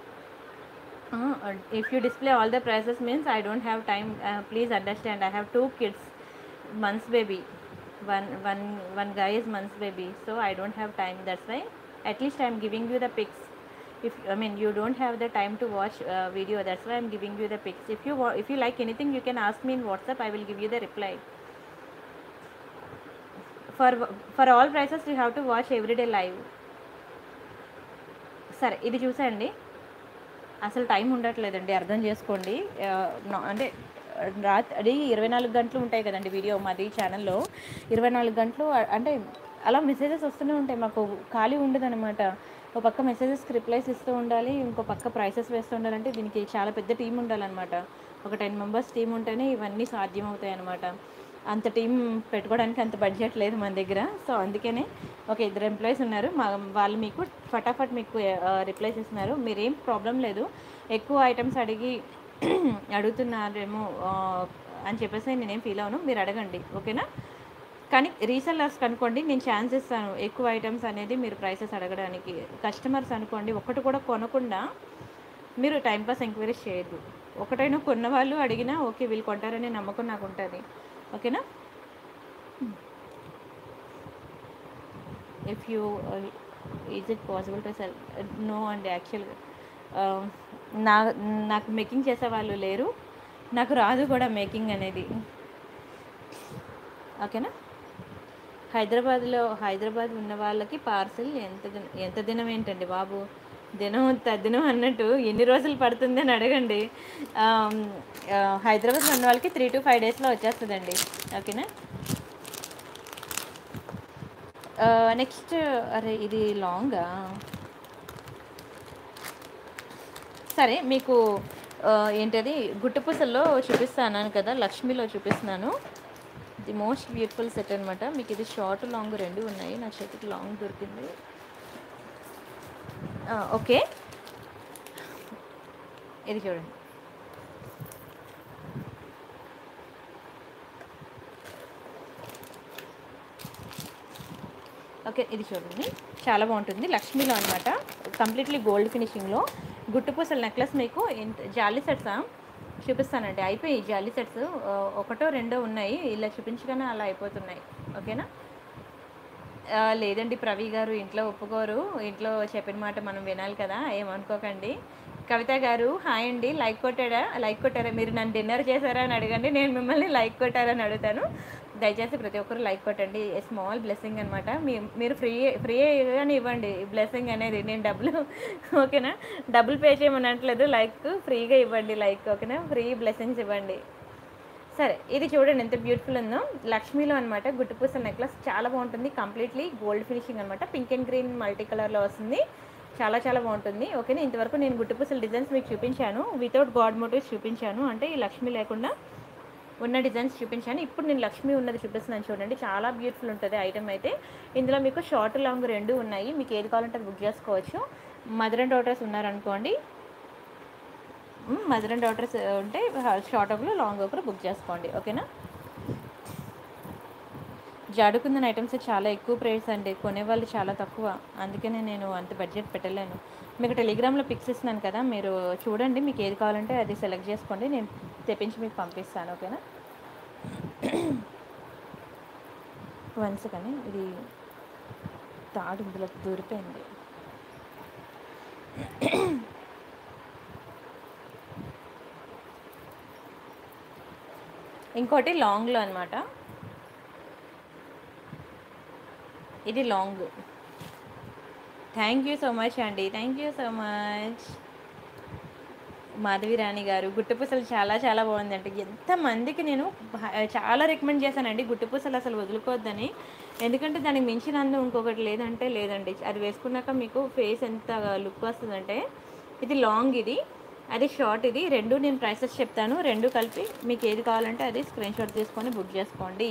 If you display all the prices means I don't have time, please understand, I have 2 kids, months baby, one guy is months baby, so I don't have time, that's why at least I'm giving you the pics. If you don't have the time to watch video, that's why I'm giving you the pics. If you like anything, you can ask me in WhatsApp, I will give you the reply. For all prices you have to watch everyday live. సరే, ఇది చూసండి, అసలు టైం ఉండట్లేదండి, అర్థం చేసుకోండి. అంటే రాత్రి 24 గంటలు ఉంటాయి కదండి వీడియో మాది ఛానల్లో. 24 గంటలు అంటే అలా మెసేజెస్ వస్తూనే ఉంటాయి, మాకు ఖాళీ ఉండదనమాట. ఒక పక్క మెసేజెస్కి రిప్లైస్ ఇస్తూ ఉండాలి, ఇంకో పక్క ప్రైసెస్ వేస్తూ ఉండాలంటే దీనికి చాలా పెద్ద టీం ఉండాలన్నమాట. ఒక 10 మెంబర్స్ టీం ఉంటేనే ఇవన్నీ సాధ్యం అవుతాయి అనమాట. అంత టీం పెట్టుకోవడానికి అంత బడ్జెట్ లేదు మన దగ్గర. సో అందుకనే ఒక 2 ఎంప్లాయీస్ ఉన్నారు, వాళ్ళు మీకు ఫటాఫట్ మీకు రిప్లైస్ ఇస్తున్నారు. మీరేం ప్రాబ్లం లేదు, ఎక్కువ ఐటమ్స్ అడుగుతున్నారేమో అని చెప్పేసి నేనేం ఫీల్ అవును, మీరు అడగండి, ఓకేనా. కానీ రీసెల్లర్స్ అనుకోండి, నేను ఛాన్స్ ఇస్తాను ఎక్కువ ఐటమ్స్ అనేది మీరు ప్రైసెస్ అడగడానికి. కస్టమర్స్ అనుకోండి, ఒక్కటి కూడా కొనకుండా మీరు టైంపాస్ ఎంక్వైరీస్ చేయొద్దు. ఒకటైనా కొన్న వాళ్ళు అడిగినా ఓకే వీళ్ళు కొంటారనే నమ్మకం నాకు ఉంటుంది, ఓకేనా. If you is it possible to sell, no అండి. యాక్చువల్గా నాకు మేకింగ్ చేసే వాళ్ళు లేరు, నాకు రాదు కూడా మేకింగ్ అనేది, ఓకేనా. హైదరాబాద్ ఉన్న వాళ్ళకి పార్సిల్ ఎంత దినం ఏంటండి బాబు, దినం అన్నట్టు ఎన్ని రోజులు పడుతుంది అని అడగండి. హైదరాబాద్ ఉన్న వాళ్ళకి 3 to 5 daysలో వచ్చేస్తుందండి, ఓకేనా. నెక్స్ట్, అరే ఇది లాంగా, సరే మీకు ఏంటది గుట్టుపూసల్లో చూపిస్తాను కదా, లక్ష్మిలో చూపిస్తున్నాను. ది మోస్ట్ బ్యూటిఫుల్ సెట్ అనమాట. మీకు ఇది షార్ట్ లాంగ్ రెండు ఉన్నాయి, నా చేతికి లాంగ్ దొరికింది, ఓకే. ఇది చూడండి, ఓకే. ఇది చూడండి, చాలా బాగుంటుంది, లక్ష్మిలో అనమాట. కంప్లీట్లీ గోల్డ్ ఫినిషింగ్లో గుట్టుపూసల నెక్లెస్. మీకు జాలీ సెట్సా చూపిస్తానండి, అయిపోయి జాలీ సెట్స్ 1 2 ఉన్నాయి, ఇలా చూపించగానే అలా అయిపోతున్నాయి, ఓకేనా. లేదండి ప్రవీ గారు ఇంట్లో ఒప్పుకోరు. ఇంట్లో చెప్పిన మాట మనం వినాలి కదా! ఏమనుకోకండి. కవిత గారు హాయ్ అండి. లైక్ కొట్టారా? మీరు నన్ను డిన్నర్ చేశారా అని అడగండి. నేను మిమ్మల్ని లైక్ కొట్టారా అని అడుగుతాను. దయచేసి ప్రతి ఒక్కరు లైక్ కొట్టండి. స్మాల్ బ్లెస్సింగ్ అనమాట. మీరు ఫ్రీగానే ఇవ్వండి బ్లెస్సింగ్ అనేది. నేను డబ్బులు ఓకేనా? డబ్బులు పే చేయమని అనట్లేదు. లైక్ ఫ్రీగా ఇవ్వండి లైక్ ఓకేనా? ఫ్రీ బ్లెస్సింగ్స్ ఇవ్వండి. సరే ఇది చూడండి ఎంత బ్యూటిఫుల్ ఉందో. లక్ష్మీలో అనమాట గుట్టుపూసల నెక్లెస్ చాలా బాగుంటుంది. కంప్లీట్లీ గోల్డ్ ఫినిషింగ్ అనమాట. పింక్ అండ్ గ్రీన్ మల్టీ కలర్లో వస్తుంది. చాలా చాలా బాగుంటుంది ఓకేనా. ఇంతవరకు నేను గుట్టుపూసల డిజైన్స్ మీకు చూపించాను. వితౌట్ గాడ్ మోటివ్స్ చూపించాను, అంటే ఈ లక్ష్మీ లేకుండా ఉన్న డిజైన్స్ చూపించాను. ఇప్పుడు నేను లక్ష్మీ ఉన్నది చూపిస్తున్నాను చూడండి. చాలా బ్యూటిఫుల్ ఉంటుంది ఐటమ్ అయితే. ఇందులో మీకు షార్ట్ లాంగ్ రెండు ఉన్నాయి. మీకు ఏది కావాలంటే అది బుక్ చేసుకోవచ్చు. మదర్ అండ్ డాటర్స్ ఉన్నారనుకోండి, మదర్ అండ్ డాటర్స్ ఉంటే షార్ట్ ఒకరు లాంగ్ ఒకరు బుక్ చేసుకోండి ఓకేనా. జాడుకుందన్ ఐటమ్స్ చాలా ఎక్కువ ప్రైస్ అండి, కొనేవాళ్ళు చాలా తక్కువ. అందుకనే నేను అంత బడ్జెట్ పెట్టలేను. మీకు టెలిగ్రామ్లో పిక్స్ ఇస్తున్నాను కదా, మీరు చూడండి. మీకు ఏది కావాలంటే అది సెలెక్ట్ చేసుకోండి, నేను తెప్పించి మీకు పంపిస్తాను ఓకేనా. వన్స్ కానీ ఇది తాడు ఇందులో దూరిపోయింది. ఇంకోటి లాంగ్లో అనమాట. ఇది long. Thank you so much అండి, thank you so much. Madhavi Rani గారు గుట్టుపూసలు చాలా చాలా బాగుందండి. ఎంతమందికి నేను చాలా రికమెండ్ చేశానండి గుట్టుపూసలు అసలు వదులుకోవద్దని. ఎందుకంటే దానికి మించిన అందం ఇంకొకటి లేదంటే లేదండి. అది వేసుకున్నాక మీకు ఫేస్ ఎంత లుక్ వస్తుందంటే. ఇది లాంగ్, ఇది అది షార్ట్. ఇది రెండు నేను ప్రైసెస్ చెప్తాను, రెండు కలిపి మీకు ఏది కావాలంటే అది స్క్రీన్ షాట్ తీసుకొని బుక్ చేసుకోండి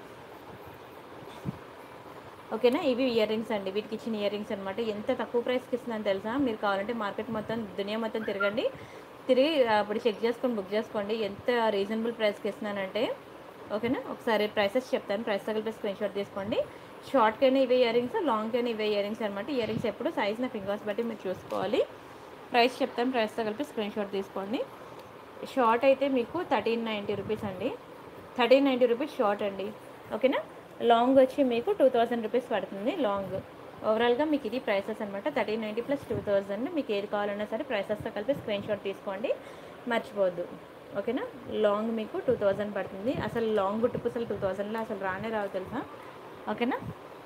ఓకేనా. ఇవి ఇయర్ రింగ్స్ అండి, వీటికి ఇచ్చిన ఇయర్ రింగ్స్ అనమాట. ఎంత తక్కువ ప్రైస్కి ఇస్తుందని తెలుసా? మీరు కావాలంటే మార్కెట్ మొత్తం దునియా మొత్తం తిరిగి అప్పుడు చెక్ చేసుకొని బుక్ చేసుకోండి. ఎంత రీజనబుల్ ప్రైస్కి ఇస్తున్నానంటే ఓకేనా. ఒకసారి ప్రైసెస్ చెప్తాను, ప్రైస్ తగిలిపి స్క్రీన్ షాట్ తీసుకోండి. షార్ట్కైనా ఇవే ఇయర్ రింగ్స్, లాంగ్కైనా ఇవే ఇయర్ రింగ్స్ అనమాట. ఇయర్ రింగ్స్ ఎప్పుడు సైజ్ నా ఫింగర్స్ బట్టి మీరు చూసుకోవాలి. ప్రైస్ చెప్తాను, ప్రైస్ తగిలిపి స్క్రీన్ షాట్ తీసుకోండి. షార్ట్ అయితే మీకు 1390 రూపీస్ అండి, 1390 రూపీస్ షార్ట్ అండి ఓకేనా. లాంగ్ వచ్చి మీకు 2000 రూపీస్ పడుతుంది లాంగ్. ఓవరాల్గా మీకు ఇది ప్రైసెస్ అనమాట. 1390 ప్లస్ 2000. మీకు ఏది కావాలన్నా సరే ప్రైసెస్తో కలిపి స్క్రీన్ షాట్ తీసుకోండి, మర్చిపోవద్దు ఓకేనా. లాంగ్ మీకు 2000 పడుతుంది. అసలు లాంగ్ గుట్టుపూసలు 2000లో అసలు రానే రావు తెలుసా ఓకేనా.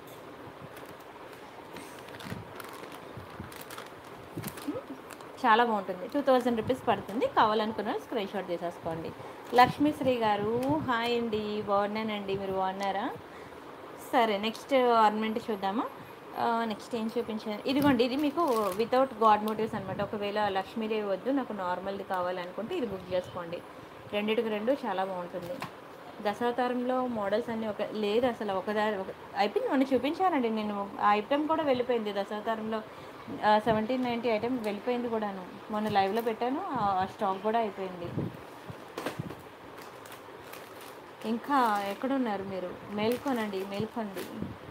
చాలా బాగుంటుంది. 2000 రూపీస్ పడుతుంది. కావాలనుకున్న స్క్రీన్ షాట్ తీసేసుకోండి. లక్ష్మీశ్రీ గారు హాయ్ అండి, బాగున్నానండి, మీరు బాగున్నారా? సరే నెక్స్ట్ ఆర్నమెంట్ చూద్దామా. నెక్స్ట్ ఏం చూపించాను, ఇదిగోండి. ఇది మీకు వితౌట్ గాడ్ మోటివ్స్ అనమాట. ఒకవేళ లక్ష్మీదేవి వద్దు, నాకు నార్మల్ది కావాలనుకుంటే ఇది బుక్ చేసుకోండి. రెండిటికి రెండు చాలా బాగుంటుంది. దశావతారంలో మోడల్స్ అన్నీ లేదు అసలు అయిపోయింది. మొన్న చూపించానండి నేను, ఆ ఐటెం కూడా వెళ్ళిపోయింది. దశావతారంలో 1790 ఐటెం వెళ్ళిపోయింది కూడాను. మొన్న లైవ్లో పెట్టాను, ఆ స్టాక్ కూడా అయిపోయింది. ఇంకా ఎక్కడున్నారు మీరు? మేల్కొనండి, మేల్కొండి.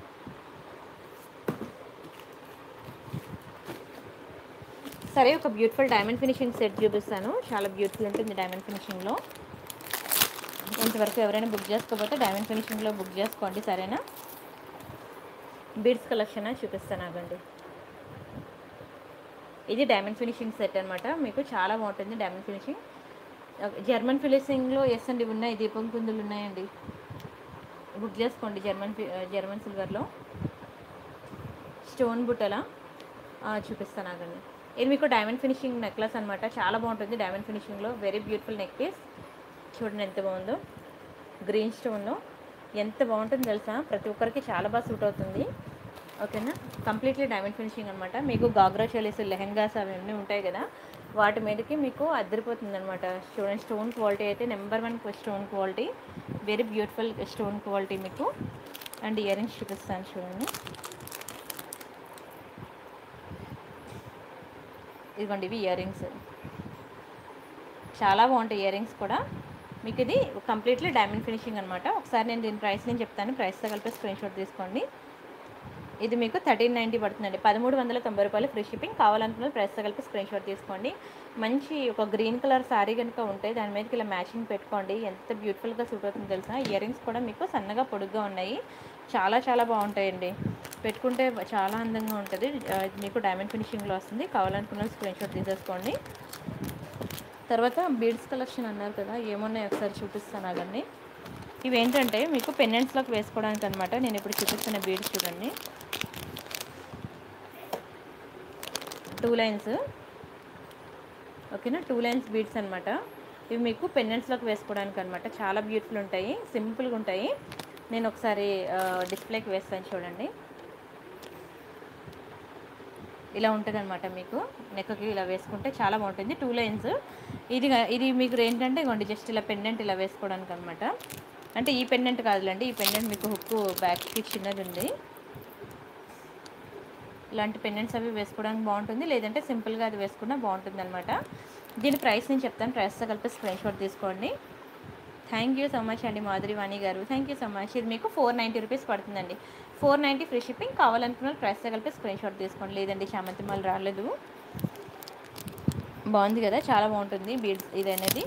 సరే ఒక బ్యూటిఫుల్ డైమండ్ ఫినిషింగ్ సెట్ చూపిస్తాను. చాలా బ్యూటిఫుల్ ఉంటుంది డైమండ్ ఫినిషింగ్లో. ఇంతవరకు ఎవరైనా బుక్ చేసుకోకపోతే డైమండ్ ఫినిషింగ్లో బుక్ చేసుకోండి సరేనా. బీడ్స్ కలెక్షన్ చూపిస్తాను ఆగండి. ఇది డైమండ్ ఫినిషింగ్ సెట్ అనమాట. మీకు చాలా బాగుంటుంది డైమండ్ ఫినిషింగ్. జర్మన్ ఫినిషింగ్లో ఎస్ అండి ఉన్నాయి, దీపం కుందులు ఉన్నాయండి, బుక్ చేసుకోండి. జర్మన్ సిల్వర్లో స్టోన్ బుట్టల చూపిస్తాను ఆగండి. ఇది మీకు డైమండ్ ఫినిషింగ్ నెక్లెస్ అనమాట. చాలా బాగుంటుంది డైమండ్ ఫినిషింగ్లో. Very beautiful neck piece. చూడండి ఎంత బాగుందో, గ్రీన్ స్టోన్లో ఎంత బాగుంటుందో తెలుసా. ప్రతి ఒక్కరికి చాలా బాగా సూట్ అవుతుంది ఓకేనా. కంప్లీట్లీ డైమండ్ ఫినిషింగ్ అనమాట. మీకు గాగ్రా చోలీస్, లెహెంగాస్ అవన్నీ ఉంటాయి కదా, వాటి మీదకి మీకు అద్దరిపోతుంది అనమాట. చూడండి స్టోన్ క్వాలిటీ అయితే number 1 stone quality, very beautiful stone quality మీకు. అండ్ ఇయర్ రింగ్స్ చూపిస్తాను చూడండి. ఇదిగోండి ఇవి ఇయర్ రింగ్స్, చాలా బాగుంటాయి ఇయర్ రింగ్స్ కూడా. మీకు ఇది కంప్లీట్లీ డైమండ్ ఫినిషింగ్ అనమాట. ఒకసారి నేను దీని ప్రైస్ నేను చెప్తాను, ప్రైస్తో కలిపి స్క్రీన్ షాట్ తీసుకోండి. ఇది మీకు 1390 పడుతుందండి, 1390 రూపాయలు ఫ్రీ షిప్పింగ్. కావాలనుకున్న ప్రైస్తో కలిపి స్క్రీన్ షాట్ తీసుకోండి. మంచి ఒక గ్రీన్ కలర్ శారీ కనుక ఉంటే దాని మీదకి ఇలా మ్యాచింగ్ పెట్టుకోండి, ఎంత బ్యూటిఫుల్గా సూట్ అవుతుందో తెలుసా. ఇయర్ రింగ్స్ కూడా మీకు సన్నగా పొడుగ్గా ఉన్నాయి, చాలా చాలా బాగుంటాయండి. పెట్టుకుంటే చాలా అందంగా ఉంటుంది. ఇది మీకు డైమండ్ ఫినిషింగ్లో వస్తుంది. కావాలనుకున్న స్క్రీన్ షాట్ తీసేసుకోండి. తర్వాత బీడ్స్ కలెక్షన్ అన్నారు కదా, ఏమున్నాయి ఒకసారి చూపిస్తాను ఆగండి. ఇవేంటంటే మీకు పెండెంట్స్లోకి వేసుకోవడానికి అనమాట. నేను ఇప్పుడు చూపిస్తున్న బీడ్స్ చూడండి, 2 లైన్స్, ఓకేనా, 2 లైన్స్ బీడ్స్ అనమాట. ఇవి మీకు పెండెంట్స్లోకి వేసుకోవడానికి అనమాట. చాలా బ్యూటిఫుల్ ఉంటాయి, సింపుల్గా ఉంటాయి. నేను ఒకసారి డిస్ప్లేకి వేస్తాను చూడండి. ఇలా ఉంటుంది అనమాట. మీకు నెక్కి ఇలా వేసుకుంటే చాలా బాగుంటుంది. 2 లైన్స్. ఇది మీకు ఏంటంటే ఇవ్వండి, జస్ట్ ఇలా పెండెంట్ ఇలా వేసుకోవడానికి అనమాట. అంటే ఈ పెండెంట్ కాదులేండి, ఈ పెండెంట్ మీకు హుక్ బ్యాక్కి చిన్నది ఉంది. ఇలాంటి పెండెంట్స్ అవి వేసుకోవడానికి బాగుంటుంది, లేదంటే సింపుల్గా అది వేసుకున్నా బాగుంటుంది అనమాట. దీని ప్రైస్ నేను చెప్తాను, ప్రైస్తో కలిపి స్క్రీన్ షాట్ తీసుకోండి. థ్యాంక్ యూ సో మచ్ అండి మాధురి వాణి గారు, థ్యాంక్ యూ సో మచ్. ఇది మీకు 490 రూపీస్ పడుతుందండి. 490 ఫ్రీ షిప్పింగ్. కావాలనుకున్న ప్రైస్తో కలిపి స్క్రీన్ షాట్ తీసుకోండి. లేదండి చామంతి మాల రాలేదు. బాగుంది కదా, చాలా బాగుంటుంది బీడ్స్ ఇది అనేది.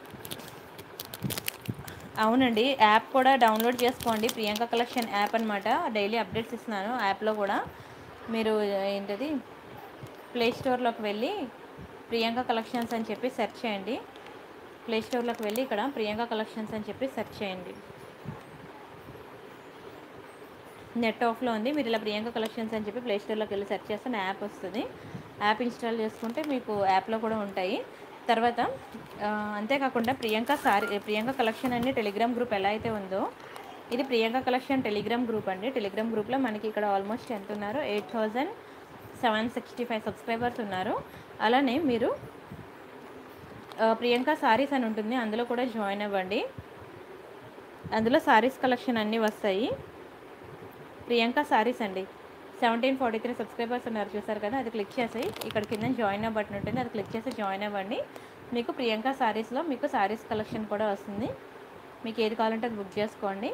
అవునండి, యాప్ కూడా డౌన్లోడ్ చేసుకోండి. ప్రియాంక కలెక్షన్ యాప్ అనమాట. డైలీ అప్డేట్స్ ఇస్తున్నాను యాప్లో కూడా. మీరు ఏంటది ప్లే స్టోర్లోకి వెళ్ళి ప్రియాంక కలెక్షన్స్ అని చెప్పి సెర్చ్ చేయండి. ప్లే స్టోర్లోకి వెళ్ళి ఇక్కడ ప్రియాంక కలెక్షన్స్ అని చెప్పి సెర్చ్ చేయండి. నెట్ ఆఫ్లో ఉంది. మీరు ఇలా ప్రియాంక కలెక్షన్స్ అని చెప్పి ప్లే స్టోర్లోకి వెళ్ళి సెర్చ్ చేస్తే నా యాప్ వస్తుంది. యాప్ ఇన్స్టాల్ చేసుకుంటే మీకు యాప్లో కూడా ఉంటాయి. తర్వాత అంతేకాకుండా ప్రియాంక కలెక్షన్ అనే టెలిగ్రామ్ గ్రూప్ ఎలా అయితే ఉందో, ఇది ప్రియాంక కలెక్షన్ టెలిగ్రామ్ గ్రూప్ అండి. టెలిగ్రామ్ గ్రూప్లో మనకి ఇక్కడ ఆల్మోస్ట్ ఎంత ఉన్నారు, 8765 సబ్స్క్రైబర్స్ ఉన్నారు. అలానే మీరు ప్రియాంక సారీస్ అని ఉంటుంది, అందులో కూడా జాయిన్ అవ్వండి. అందులో సారీస్ కలెక్షన్ అన్నీ వస్తాయి. ప్రియాంక సారీస్ అండి. 1743 సబ్స్క్రైబర్స్ ఉన్నారు, చూసారు కదా, అది క్లిక్ చేసి ఇక్కడ కింద జాయిన్ అవ్వ బటన్ ఉంటుంది, అది క్లిక్ చేసి జాయిన్ అవ్వండి. మీకు ప్రియాంక సారీస్లో మీకు సారీస్ కలెక్షన్ కూడా వస్తుంది. మీకు ఏది కావాలంటే అది బుక్ చేసుకోండి.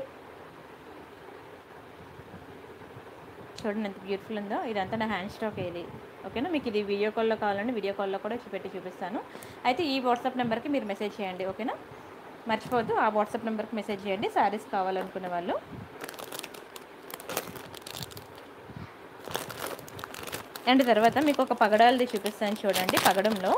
చూడండి ఎంత బ్యూటిఫుల్ ఉందో. ఇదంతా నా హ్యాండ్ స్టాక్ ఇది, ఓకేనా. మీకు ఇది వీడియో కాల్లో కావాలంటే వీడియో కాల్లో కూడా చూపిస్తాను. అయితే ఈ వాట్సాప్ నెంబర్కి మీరు మెసేజ్ చేయండి, ఓకేనా. మర్చిపోవద్దు, ఆ వాట్సాప్ నెంబర్కి మెసేజ్ చేయండి సారీస్ కావాలనుకునే వాళ్ళు. అండ్ తర్వాత మీకు ఒక పగడాలది చూపిస్తాను చూడండి. పగడంలో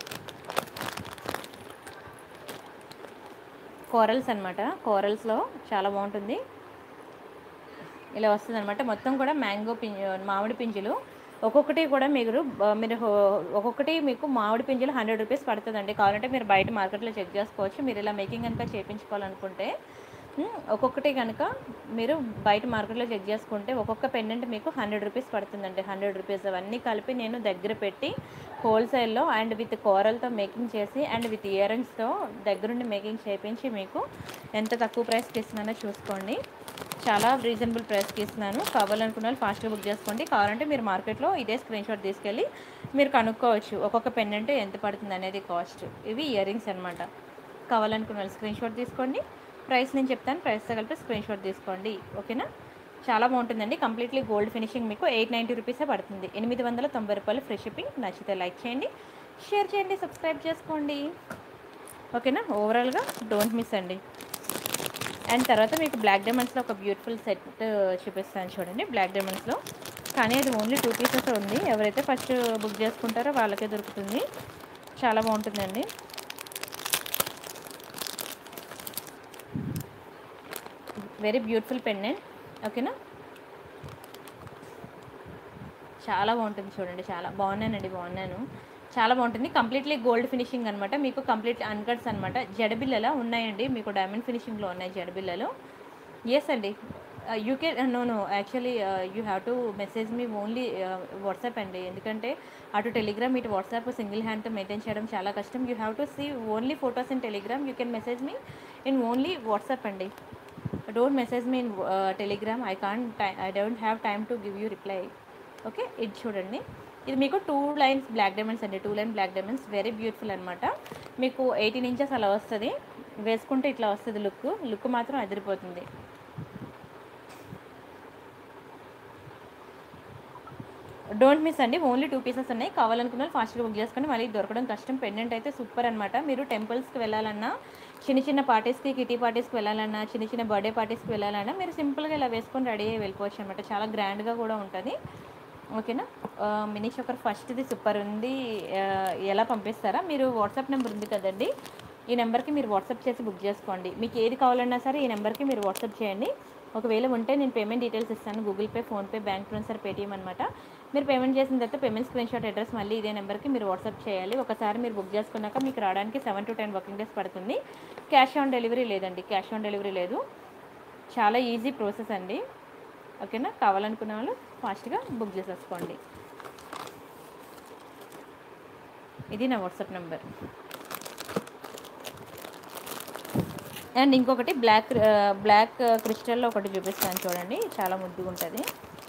కోరల్స్ అనమాట. కోరల్స్లో చాలా బాగుంటుంది. ఇలా వస్తుంది అనమాట. మొత్తం కూడా మామిడి పింజులు. ఒక్కొక్కటి కూడా మీరు ఒక్కొక్కటి మీకు మామిడి పింజులు 100 రూపీస్ పడుతుందండి. కావాలంటే మీరు బయట మార్కెట్లో చెక్ చేసుకోవచ్చు. మీరు ఇలా మేకింగ్ కనుక చేయించుకోవాలనుకుంటే ఒక్కొక్కటి కనుక మీరు బయట మార్కెట్లో చెక్ చేసుకుంటే ఒక్కొక్క పెండెంట్ మీకు 100 రూపీస్ పడుతుందండి. 100 రూపీస్ అవన్నీ కలిపి నేను దగ్గర పెట్టి హోల్సేల్లో అండ్ విత్ కోరల్తో మేకింగ్ చేసి అండ్ విత్ ఇయర్ రింగ్స్తో దగ్గరుండి మేకింగ్ చేయించి మీకు ఎంత తక్కువ ప్రైస్కి ఇస్తున్నానో చూసుకోండి. చాలా రీజనబుల్ ప్రైస్కి ఇస్తున్నాను. కావాలనుకున్న వాళ్ళు ఫాస్ట్గా బుక్ చేసుకోండి. కావాలంటే మీరు మార్కెట్లో ఇదే స్క్రీన్ షాట్ తీసుకెళ్ళి మీరు కనుక్కోవచ్చు ఒక్కొక్క పెండెంట్ ఎంత పడుతుంది అనేది కాస్ట్. ఇవి ఇయర్ రింగ్స్ అనమాట. కావాలనుకున్న వాళ్ళు స్క్రీన్ షాట్ తీసుకోండి. ప్రైస్ నేను చెప్తాను, ప్రైస్తో కలిపి స్క్రీన్ షాట్ తీసుకోండి, ఓకేనా. చాలా బాగుంటుందండి. కంప్లీట్లీ గోల్డ్ ఫినిషింగ్ మీకు 890 రూపీసే పడుతుంది. 890 రూపాయలు ఫ్రీ షిప్పింగ్. నచ్చితే లైక్ చేయండి, షేర్ చేయండి, సబ్స్క్రైబ్ చేసుకోండి, ఓకేనా. ఓవరాల్గా డోంట్ మిస్ అండి. అండ్ తర్వాత మీకు బ్లాక్ డైమండ్స్లో ఒక బ్యూటిఫుల్ సెట్ చూపిస్తాను చూడండి. బ్లాక్ డైమండ్స్లో కానీ అది ఓన్లీ 2 పీసెస్ ఉంది. ఎవరైతే ఫస్ట్ బుక్ చేసుకుంటారో వాళ్ళకే దొరుకుతుంది. చాలా బాగుంటుందండి. వెరీ బ్యూటిఫుల్ పెండెంట్, ఓకేనా. చాలా బాగుంటుంది చూడండి. చాలా బాగున్నాను. చాలా బాగుంటుంది. కంప్లీట్లీ గోల్డ్ ఫినిషింగ్ అనమాట. మీకు కంప్లీట్ అన్కట్స్ అనమాట. జడబిల్లలా ఉన్నాయండి, మీకు డైమండ్ ఫినిషింగ్లో ఉన్నాయి జడబిల్లలు. ఎస్ అండి. You can know actually you have to message me only WhatsApp అండి. ఎందుకంటే అటు టెలిగ్రామ్ ఇటు వాట్సాప్ సింగిల్ హ్యాండ్తో మెయింటైన్ చేయడం చాలా కష్టం. You have to see only photos in Telegram. You can message me in only WhatsApp అండి. Don't message me in Telegram. I don't have time to give you reply, okay. ఇది చూడండి, ఇది మీకు 2 లైన్స్ బ్లాక్ డైమండ్స్ అండి. 2 line black diamonds very beautiful అనమాట. మీకు 18 ఇంచెస్ అలా వస్తుంది. వేసుకుంటే ఇట్లా వస్తుంది లుక్ మాత్రం అదిరిపోతుంది. డోంట్ మిస్ అండి. ఓన్లీ 2 పీసెస్ ఉన్నాయి. కావాలనుకున్న వాళ్ళు ఫాస్ట్‌గా బుక్ చేసుకోండి. మళ్ళీ దొరకడం కష్టం. పెండెంట్ అయితే సూపర్ అనమాట. మీరు టెంపుల్స్‌కి వెళ్ళాలన్నా, చిన్న చిన్న పార్టీస్‌కి, కిటీ పార్టీస్‌కి వెళ్ళాలన్నా, చిన్న చిన్న బర్త్‌డే పార్టీస్‌కి వెళ్ళాలన్నా మీరు సింపుల్‌గా ఇలా వేసుకొని రెడీ అయ్యి వెళ్ళిపోవచ్చు అనమాట. చాలా గ్రాండ్‌గా కూడా ఉంటది. ఓకేనా. మినీ చోకర్ ఫస్ట్‌ది సూపర్ ఉంది. ఎలా పంపిస్తారా? మీరు వాట్సాప్ నెంబర్ ఉంది కదండీ! ఈ నెంబర్‌కి మీరు వాట్సాప్ చేసి బుక్ చేసుకోండి. మీకు ఏది కావాలన్నా సరే ఈ నెంబర్‌కి మీరు వాట్సాప్ చేయండి. ఒకవేళ ఉంటే నేను పేమెంట్ డీటెయిల్స్ ఇస్తాను. Google Pay, PhonePe, bank transfer, Paytm అనమాట. మీరు పేమెంట్ చేసిన తర్వాత పేమెంట్ స్క్రీన్‌షాట్ అడ్రస్ మళ్ళీ ఇదే నెంబర్‌కి మీరు వాట్సాప్ చేయాలి. ఒకసారి మీరు బుక్ చేసుకున్నాక మీకు రావడానికి 7 to 10 వర్కింగ్ డేస్ పడుతుంది. క్యాష్ ఆన్ డెలివరీ లేదండి. క్యాష్ ఆన్ డెలివరీ లేదు. చాలా ఈజీ ప్రాసెస్ అండి. ఓకేనా. కావాలనుకున్న వాళ్ళు ఫాస్ట్‌గా బుక్ చేసేసుకోండి. ఇది నా వాట్సాప్ నెంబర్. అండ్ ఇంకొకటి బ్లాక్ క్రిస్టల్లో ఒకటి చూపిస్తాను చూడండి. చాలా ముద్దుగా ఉంటుంది.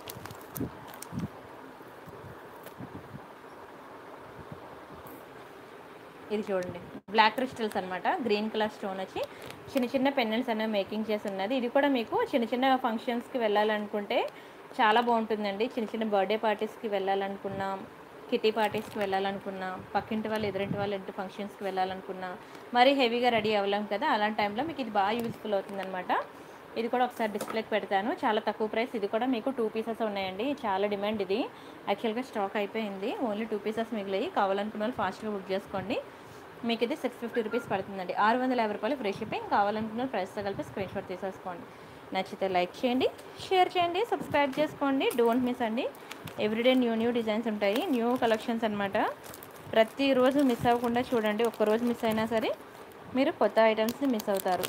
ఇది చూడండి, బ్లాక్ క్రిస్టల్స్ అనమాట. గ్రీన్ కలర్ స్టోన్ వచ్చి చిన్న చిన్న పెండెంట్స్ అనేవి మేకింగ్ చేసి ఉన్నది. ఇది కూడా మీకు చిన్న చిన్న ఫంక్షన్స్కి వెళ్ళాలనుకుంటే చాలా బాగుంటుందండి. చిన్న చిన్న బర్త్డే పార్టీస్కి వెళ్ళాలనుకున్నా, కిటీ పార్టీస్కి వెళ్ళాలనుకున్నా, పక్కింటి వాళ్ళు ఎదురింటి వాళ్ళ ఇంటి ఫంక్షన్స్కి వెళ్ళాలనుకున్నా, మరీ హెవీగా రెడీ అవ్వలేం కదా, అలాంటి టైంలో మీకు ఇది బాగా యూజ్ఫుల్ అవుతుందన్నమాట. ఇది కూడా ఒకసారి డిస్ప్లేకి పెడతాను. చాలా తక్కువ ప్రైస్. ఇది కూడా మీకు 2 పీసెస్ ఉన్నాయండి. చాలా డిమాండ్ ఇది. యాక్చువల్గా స్టాక్ అయిపోయింది. ఓన్లీ 2 పీసెస్ మిగిలాయి. కావాలనుకున్న వాళ్ళు ఫాస్ట్గా బుక్ చేసుకోండి. మీకు ఇది 650 రూపీస్ పడుతుందండి. 650 రూపాయలు ఫ్రీ షిప్పింగ్. కావాలనుకున్న ప్రైస్తో కలిపి స్క్రీన్ షాట్ తీసేసుకోండి. నచ్చితే లైక్ చేయండి, షేర్ చేయండి, సబ్స్క్రైబ్ చేసుకోండి. డోంట్ మిస్ అండి. ఎవ్రీడే న్యూ డిజైన్స్ ఉంటాయి, న్యూ కలెక్షన్స్ అనమాట. ప్రతిరోజు మిస్ అవ్వకుండా చూడండి. ఒక్కరోజు మిస్ అయినా సరే మీరు కొత్త ఐటమ్స్ని మిస్ అవుతారు.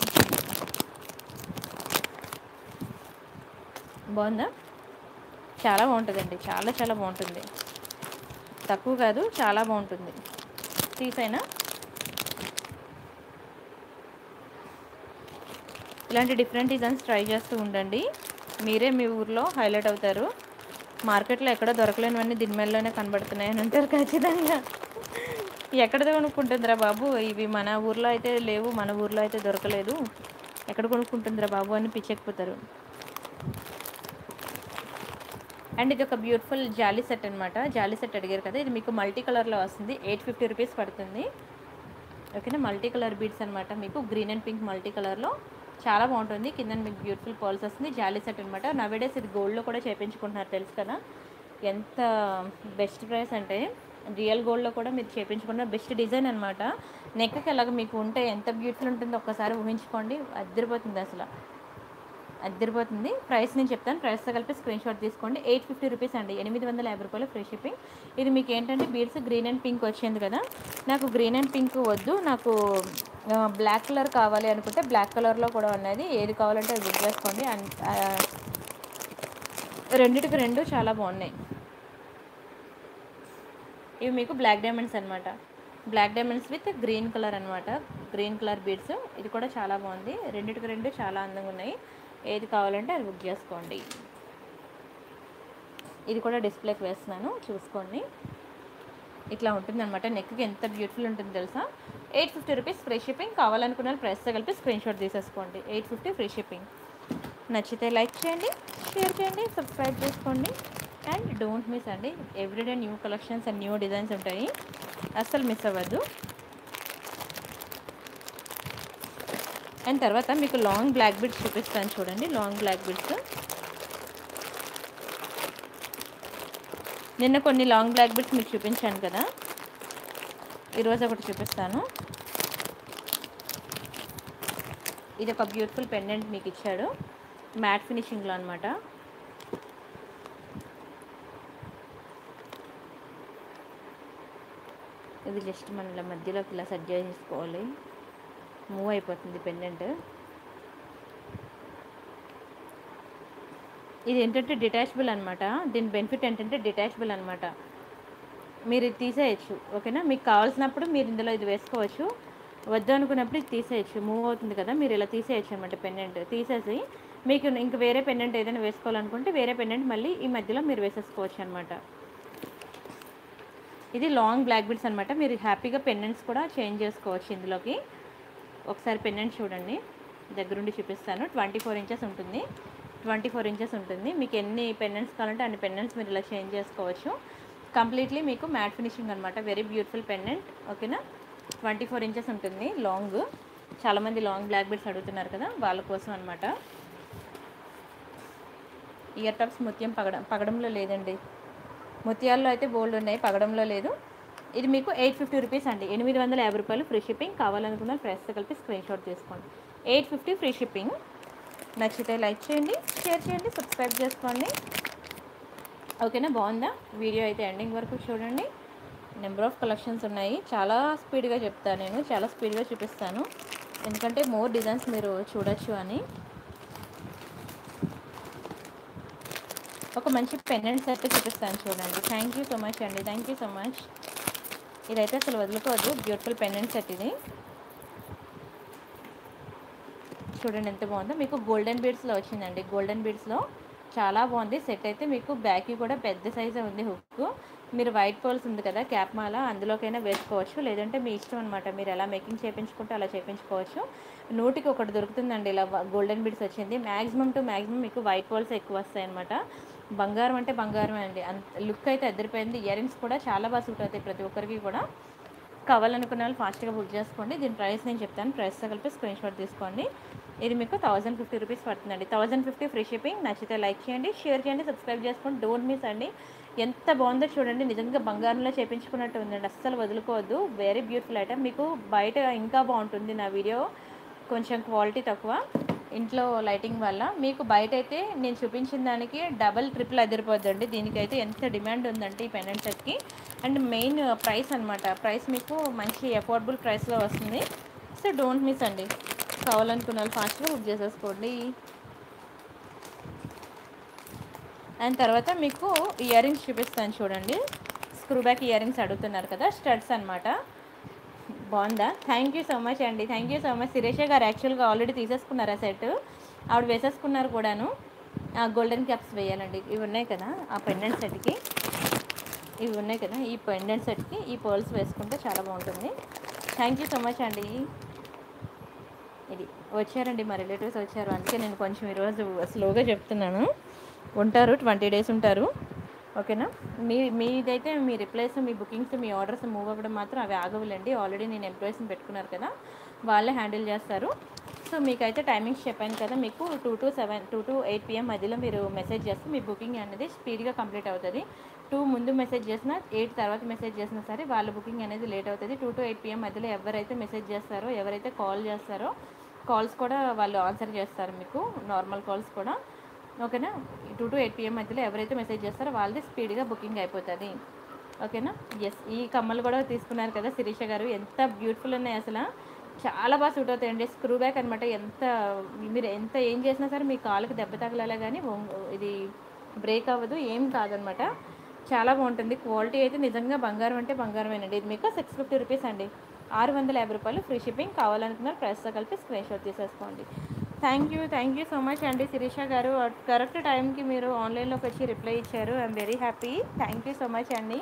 బాగుందా? చాలా బాగుంటుందండి. చాలా చాలా బాగుంటుంది. తక్కువ కాదు, చాలా బాగుంటుంది. తీసైనా ఇలాంటి డిఫరెంట్ డిజైన్స్ ట్రై చేస్తూ ఉండండి. మీరే మీ ఊర్లో హైలైట్ అవుతారు. మార్కెట్లో ఎక్కడో దొరకలేనివన్నీ దిమ్మెల్లోనే కనబడుతున్నాయని అంటారు ఖచ్చితంగా. ఎక్కడ కొనుక్కుంటుందిరా బాబు, ఇవి మన ఊర్లో అయితే లేవు, మన ఊర్లో అయితే దొరకలేదు, ఎక్కడ కొనుక్కుంటుందిరా బాబు అని పిచ్చెక్కిపోతారు. అండ్ ఇది ఒక బ్యూటిఫుల్ జాలీ సెట్ అనమాట. జాలీ సెట్ అడిగారు కదా, ఇది మీకు మల్టీ కలర్లో వస్తుంది. 850 రూపీస్ పడుతుంది. ఓకేనా. మల్టీ కలర్ బీడ్స్ అనమాట. మీకు గ్రీన్ అండ్ పింక్ మల్టీ కలర్లో చాలా బాగుంటుంది. కింద మీకు బ్యూటిఫుల్ పర్ల్స్ వస్తుంది. జాలీ సెట్ అనమాట. నవేడేస్ ఇది గోల్డ్లో కూడా చేయించుకుంటున్నారు, తెలుసు కదా. ఎంత బెస్ట్ ప్రైస్ అంటే రియల్ గోల్డ్లో కూడా మీరు చేయించుకున్న బెస్ట్ డిజైన్ అనమాట. నెక్కి అలాగ మీకు ఉంటే ఎంత బ్యూటిఫుల్ ఉంటుందో ఒక్కసారి ఊహించుకోండి. అద్దరిపోతుంది, అసలు అద్దరిపోతుంది. ప్రైస్ నేను చెప్తాను. ప్రైస్తో కలిపి స్క్రీన్ షాట్ తీసుకోండి. 850 రూపీస్ అండి. 850 రూపాయలు ఫ్రీ షిప్పింగ్. ఇది మీకు ఏంటంటే బీడ్స్ గ్రీన్ అండ్ పింక్ వచ్చింది కదా, నాకు గ్రీన్ అండ్ పింక్ వద్దు, నాకు బ్లాక్ కలర్ కావాలి అనుకుంటే బ్లాక్ కలర్లో కూడా ఉన్నది. ఏది కావాలంటే అది బుక్ చేసుకోండి. రెండిటికి రెండు చాలా బాగున్నాయి. ఇవి మీకు బ్లాక్ డైమండ్స్ అనమాట. Black diamonds with green colour అనమాట. Green colour beads. ఇది కూడా చాలా బాగుంది. రెండిటికి రెండు చాలా అందంగా ఉన్నాయి. ఏది కావాలంటే అది బుక్ చేసుకోండి. ఇది కూడా డిస్ప్లేకి వేస్తున్నాను, చూసుకోండి. ఇట్లా ఉంటుంది అనమాట. నెక్కి ఎంత బ్యూటిఫుల్ ఉంటుంది తెలుసా. 850 రూపీస్ ఫ్రీ షిప్పింగ్. కావాలనుకున్న ప్రైస్తో కలిపి స్క్రీన్ షాట్ తీసేసుకోండి. 850 ఫ్రీ షిప్పింగ్. నచ్చితే లైక్ చేయండి, షేర్ చేయండి, సబ్స్క్రైబ్ చేసుకోండి. అండ్ డోంట్ మిస్ అండి. Everyday new collections and new designs ఉంటాయి, అస్సలు మిస్ అవ్వద్దు. అండ్ తర్వాత మీకు లాంగ్ బ్లాక్ బీడ్స్ చూపిస్తాను చూడండి. Long black beads. నిన్న కొన్ని లాంగ్ బ్లాక్ బీడ్స్ మీకు చూపించాను కదా, ఈరోజు ఒకటి చూపిస్తాను. ఇది ఒక బ్యూటిఫుల్ పెండెంట్ మీకు ఇచ్చాడు, మ్యాట్ ఫినిషింగ్లో అనమాట. ఇది జస్ట్ మన ఇలా మధ్యలోకి ఇలా సెట్ చేసుకోవాలి. మూవ్ అయిపోతుంది పెండెంట్. ఇది ఏంటంటే డిటాచబుల్ అనమాట. దీని బెనిఫిట్ ఏంటంటే డిటాచబుల్ అనమాట. మీరు ఇది తీసేయచ్చు. ఓకేనా. మీకు కావాల్సినప్పుడు మీరు ఇందులో ఇది వేసుకోవచ్చు, వద్దు అనుకున్నప్పుడు ఇది తీసేయచ్చు. మూవ్ అవుతుంది కదా, మీరు ఇలా తీసేయచ్చు అనమాట. పెండెంట్ తీసేసి మీకు ఇంక వేరే పెండెంట్ ఏదైనా వేసుకోవాలనుకుంటే వేరే పెండెంట్ మళ్ళీ ఈ మధ్యలో మీరు వేసేసుకోవచ్చు అనమాట. ఇది లాంగ్ బ్లాక్ బీడ్స్ అనమాట. మీరు హ్యాపీగా పెండెంట్స్ కూడా చేంజ్ చేసుకోవచ్చు ఇందులోకి. ఒకసారి పెండెంట్ చూడండి, దగ్గరుండి చూపిస్తాను. 24 ఇంచెస్ ఉంటుంది. 24 ఇంచెస్ ఉంటుంది. మీకు ఎన్ని పెండెంట్స్ కావాలంటే అన్ని పెండెంట్స్ మీరు ఇలా చేంజ్ చేసుకోవచ్చు. కంప్లీట్లీ మీకు మ్యాట్ ఫినిషింగ్ అనమాట. Very beautiful pendant. ఓకేనా, 24 ఇంచెస్ ఉంటుంది లాంగ్. చాలామంది లాంగ్ బ్లాక్ బెడ్స్ అడుగుతున్నారు కదా, వాళ్ళ కోసం అనమాట. ఇయర్ టాప్స్ ముత్యం పగడంలో లేదండి. ముత్యాల్లో అయితే బోల్డ్ ఉన్నాయి, పగడంలో లేదు. ఇది మీకు 850 రూపీస్ అండి. 850 రూపాయలు ఫ్రీ షిప్పింగ్. కావాలనుకున్న ప్రైస్తో కలిపి స్క్రీన్ షాట్ తీసుకోండి. 850 ఫ్రీ షిప్పింగ్. నచ్చితే లైక్ చేయండి, షేర్ చేయండి, సబ్స్క్రైబ్ చేసుకోండి. ఓకేనా, బాగుందా? వీడియో అయితే ఎండింగ్ వరకు చూడండి. నెంబర్ ఆఫ్ కలెక్షన్స్ ఉన్నాయి. చాలా స్పీడ్గా చెప్తాను నేను, చాలా స్పీడ్గా చూపిస్తాను, ఎందుకంటే మోర్ డిజైన్స్ మీరు చూడొచ్చు అని. ఒక మంచి పెండెంట్ సెట్ చూపిస్తాను చూడండి. థ్యాంక్ యూ సో మచ్ అండి, థ్యాంక్ యూ సో మచ్. ఇదైతే అసలు వదులుకోవద్దు, బ్యూటిఫుల్ పెండెంట్ సెట్ ఇది. చూడండి ఎంత బాగుందో. మీకు గోల్డెన్ బీడ్స్లో వచ్చిందండి. గోల్డెన్ బీడ్స్లో చాలా బాగుంది సెట్ అయితే. మీకు బ్యాక్కి కూడా పెద్ద సైజే ఉంది హుక్. మీరు వైట్ పర్ల్స్ ఉంది కదా క్యాప్ మాల, అందులోకైనా వేసుకోవచ్చు, లేదంటే మీ ఇష్టం అనమాట. మీరు ఎలా మేకింగ్ చేయించుకుంటే అలా చేయించుకోవచ్చు. నూటికి ఒకటి దొరుకుతుందండి ఇలా గోల్డెన్ బీడ్స్ వచ్చింది. మ్యాక్సిమం టు మ్యాక్సిమం మీకు వైట్ పర్ల్స్ ఎక్కువ వస్తాయి అనమాట. బంగారం అంటే బంగారమే అండి. అంత లుక్ అయితే అద్దరిపోయింది. ఇయర్ రింగ్స్ కూడా చాలా బాగా సూట్ అవుతాయి ప్రతి ఒక్కరికి కూడా. కావాలనుకున్న వాళ్ళు ఫాస్ట్గా బుక్ చేసుకోండి. దీని ప్రైస్ నేను చెప్తాను, ప్రైస్తో కలిపి స్క్రీన్ షాట్ తీసుకోండి. ఇది మీకు 1050 రూపీస్ పడుతుందండి. 1050 ఫ్రీ షిప్పింగ్. నచ్చితే లైక్ చేయండి, షేర్ చేయండి, సబ్స్క్రైబ్ చేసుకోండి. డోంట్ మిస్ అండి. ఎంత బాగుందో చూడండి, నిజంగా బంగారంలో చేయించుకున్నట్టు ఉందండి. అస్సలు వదులుకోవద్దు. Very beautiful item. మీకు బయట ఇంకా బాగుంటుంది నా వీడియో, కొంచెం క్వాలిటీ తక్కువ ఇంట్లో లైటింగ్ వల్ల. మీకు బయట అయితే నేను చూపించిన దానికి డబల్ ట్రిపుల్ అదిరిపోద్దండి. దీనికైతే ఎంత డిమాండ్ ఉందంటే ఈ పెండెంట్ సెట్కి. అండ్ మెయిన్ ప్రైస్ అనమాట. ప్రైస్ మీకు మంచి అఫోర్డబుల్ ప్రైస్లో వస్తుంది. సో డోంట్ మిస్ అండి. కావాలనుకున్న వాళ్ళు ఫాస్ట్గా బుక్ చేసేసుకోండి. అండ్ తర్వాత మీకు ఇయర్ రింగ్స్ చూపిస్తాను చూడండి. స్క్రూ బ్యాక్ ఇయర్ రింగ్స్ అడుగుతున్నారు కదా, స్టడ్స్ అనమాట. బాగుందా? థ్యాంక్ యూ సో మచ్ అండి, thank you so much. Sirisha గారు యాక్చువల్గా ఆల్రెడీ తీసేసుకున్నారు ఆ సెట్, ఆవిడ వేసేసుకున్నారు కూడాను. గోల్డెన్ క్యాప్స్ వేయాలండి. ఇవి ఉన్నాయి కదా ఆ పెండెంట్ సెట్కి, ఇవి ఉన్నాయి కదా ఈ పెండెంట్ సెట్కి ఈ పర్ల్స్ వేసుకుంటే చాలా బాగుంటుంది. థ్యాంక్ యూ సో మచ్ అండి. ఇది వచ్చారండి మా రిలేటివ్స్ వచ్చారు, అందుకే నేను కొంచెం ఈరోజు స్లోగా చెప్తున్నాను. ఉంటారు 20 డేస్ ఉంటారు. ఓకేనా, మీదైతే మీ రిప్లైస్, మీ బుకింగ్స్, మీ ఆర్డర్స్ మూవ్ అవ్వడం మాత్రం అవి ఆగవులండి. ఆల్రెడీ నేను ఎంప్లాయీస్ని పెట్టుకున్నారు కదా, వాళ్ళే హ్యాండిల్ చేస్తారు. సో మీకైతే టైమింగ్స్ చెప్పాను కదా, మీకు 2 to 8 PM మధ్యలో మీరు మెసేజ్ చేస్తే మీ బుకింగ్ అనేది స్పీడ్గా కంప్లీట్ అవుతుంది. 2 ముందు మెసేజ్ చేసినా 8 తర్వాత మెసేజ్ చేసినా సరే వాళ్ళ బుకింగ్ అనేది లేట్ అవుతుంది. 2 to 8 PM మధ్యలో ఎవరైతే మెసేజ్ చేస్తారో, ఎవరైతే కాల్ చేస్తారో, కాల్స్ కూడా వాళ్ళు ఆన్సర్ చేస్తారు మీకు, నార్మల్ కాల్స్ కూడా. ఓకేనా, 2 to 8 PM మధ్యలో ఎవరైతే మెసేజ్ చేస్తారో వాళ్ళది స్పీడ్గా బుకింగ్ అయిపోతుంది. ఓకేనా. ఎస్, ఈ కమ్మలు కూడా తీసుకున్నారు కదా శిరీష గారు, ఎంత బ్యూటిఫుల్ ఉన్నాయి అసలు, చాలా బాగా సూట్ అవుతాయండి. స్క్రూ బ్యాక్ అనమాట. మీరు ఎంత ఏం చేసినా సరే మీ కాళ్ళకి దెబ్బ తగలాలే కానీ ఇది బ్రేక్ అవ్వదు, ఏం కాదనమాట. చాలా బాగుంటుంది. క్వాలిటీ అయితే నిజంగా బంగారం అంటే బంగారమేనండి. ఇది మీకు 650 రూపీస్ అండి. 650 రూపాయలు ఫ్రీ షిప్పింగ్. కావాలనుకున్నారు ప్రైస్తో కలిపి స్క్రీన్ షాట్ తీసేసుకోండి. థ్యాంక్ యూ సో మచ్ అండి శిరీష గారు. కరెక్ట్ టైంకి మీరు ఆన్లైన్లోకి వచ్చి రిప్లై ఇచ్చారు. I'm very happy. Thank you so much అండి.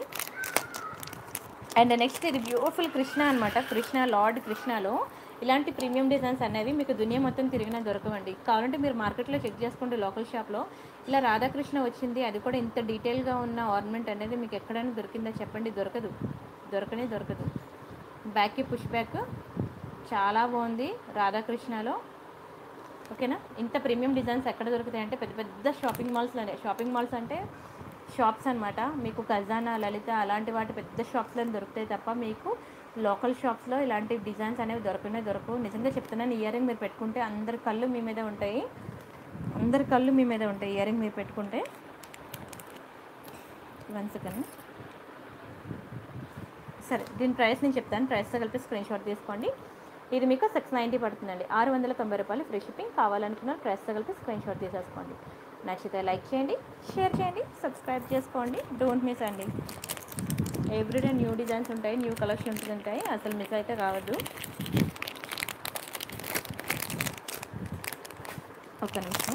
అండ్ నెక్స్ట్ ఇది బ్యూటిఫుల్ కృష్ణ అనమాట. కృష్ణ, లార్డ్ కృష్ణలో ఇలాంటి ప్రీమియం డిజైన్స్ అనేవి మీకు దునియా మొత్తం తిరిగినా దొరకవండి. కావాలంటే మీరు మార్కెట్లో చెక్ చేసుకోండి, లోకల్ షాప్లో ఇలా రాధాకృష్ణ వచ్చింది, అది కూడా ఇంత డీటెయిల్గా ఉన్న ఆర్నమెంట్ అనేది మీకు ఎక్కడైనా దొరికిందా చెప్పండి? దొరకదు. బ్యాక్కి పుష్ బ్యాక్ చాలా బాగుంది రాధాకృష్ణలో. ఓకేనా, ఇంత ప్రీమియం డిజైన్స్ ఎక్కడ దొరుకుతాయి అంటే పెద్ద పెద్ద షాపింగ్ మాల్స్ అంటే షాప్స్ అనమాట. మీకు ఖజానా, లలిత అలాంటి వాటి పెద్ద షాప్స్లో దొరుకుతాయి తప్ప మీకు లోకల్ షాప్స్లో ఇలాంటి డిజైన్స్ అనేవి దొరకవు. నిజంగా చెప్తున్నాను, ఇయర్ రింగ్ మీరు పెట్టుకుంటే అందరి కళ్ళు మీ మీద ఉంటాయి. ఇయర్ రింగ్ మీరు పెట్టుకుంటే. 1 సెకండ్. సరే, దీని ప్రైస్ నేను చెప్తాను, ప్రైస్తో కలిపి స్క్రీన్ షాట్ తీసుకోండి. ఇది మీకు 690 పడుతుందండి. 690 రూపాయలు ఫ్రీ షిప్పింగ్. కావాలనుకున్న ప్రైస్తో కలిపి స్క్రీన్ షాట్ తీసేసుకోండి. నచ్చితే లైక్ చేయండి, షేర్ చేయండి, సబ్స్క్రైబ్ చేసుకోండి. డోంట్ మిస్ అండి. ఎవ్రీడే న్యూ డిజైన్స్ ఉంటాయి, న్యూ కలెక్షన్స్ ఉంటాయి, అసలు మిస్ అయితే కావద్దు. ఒక నిమిషం.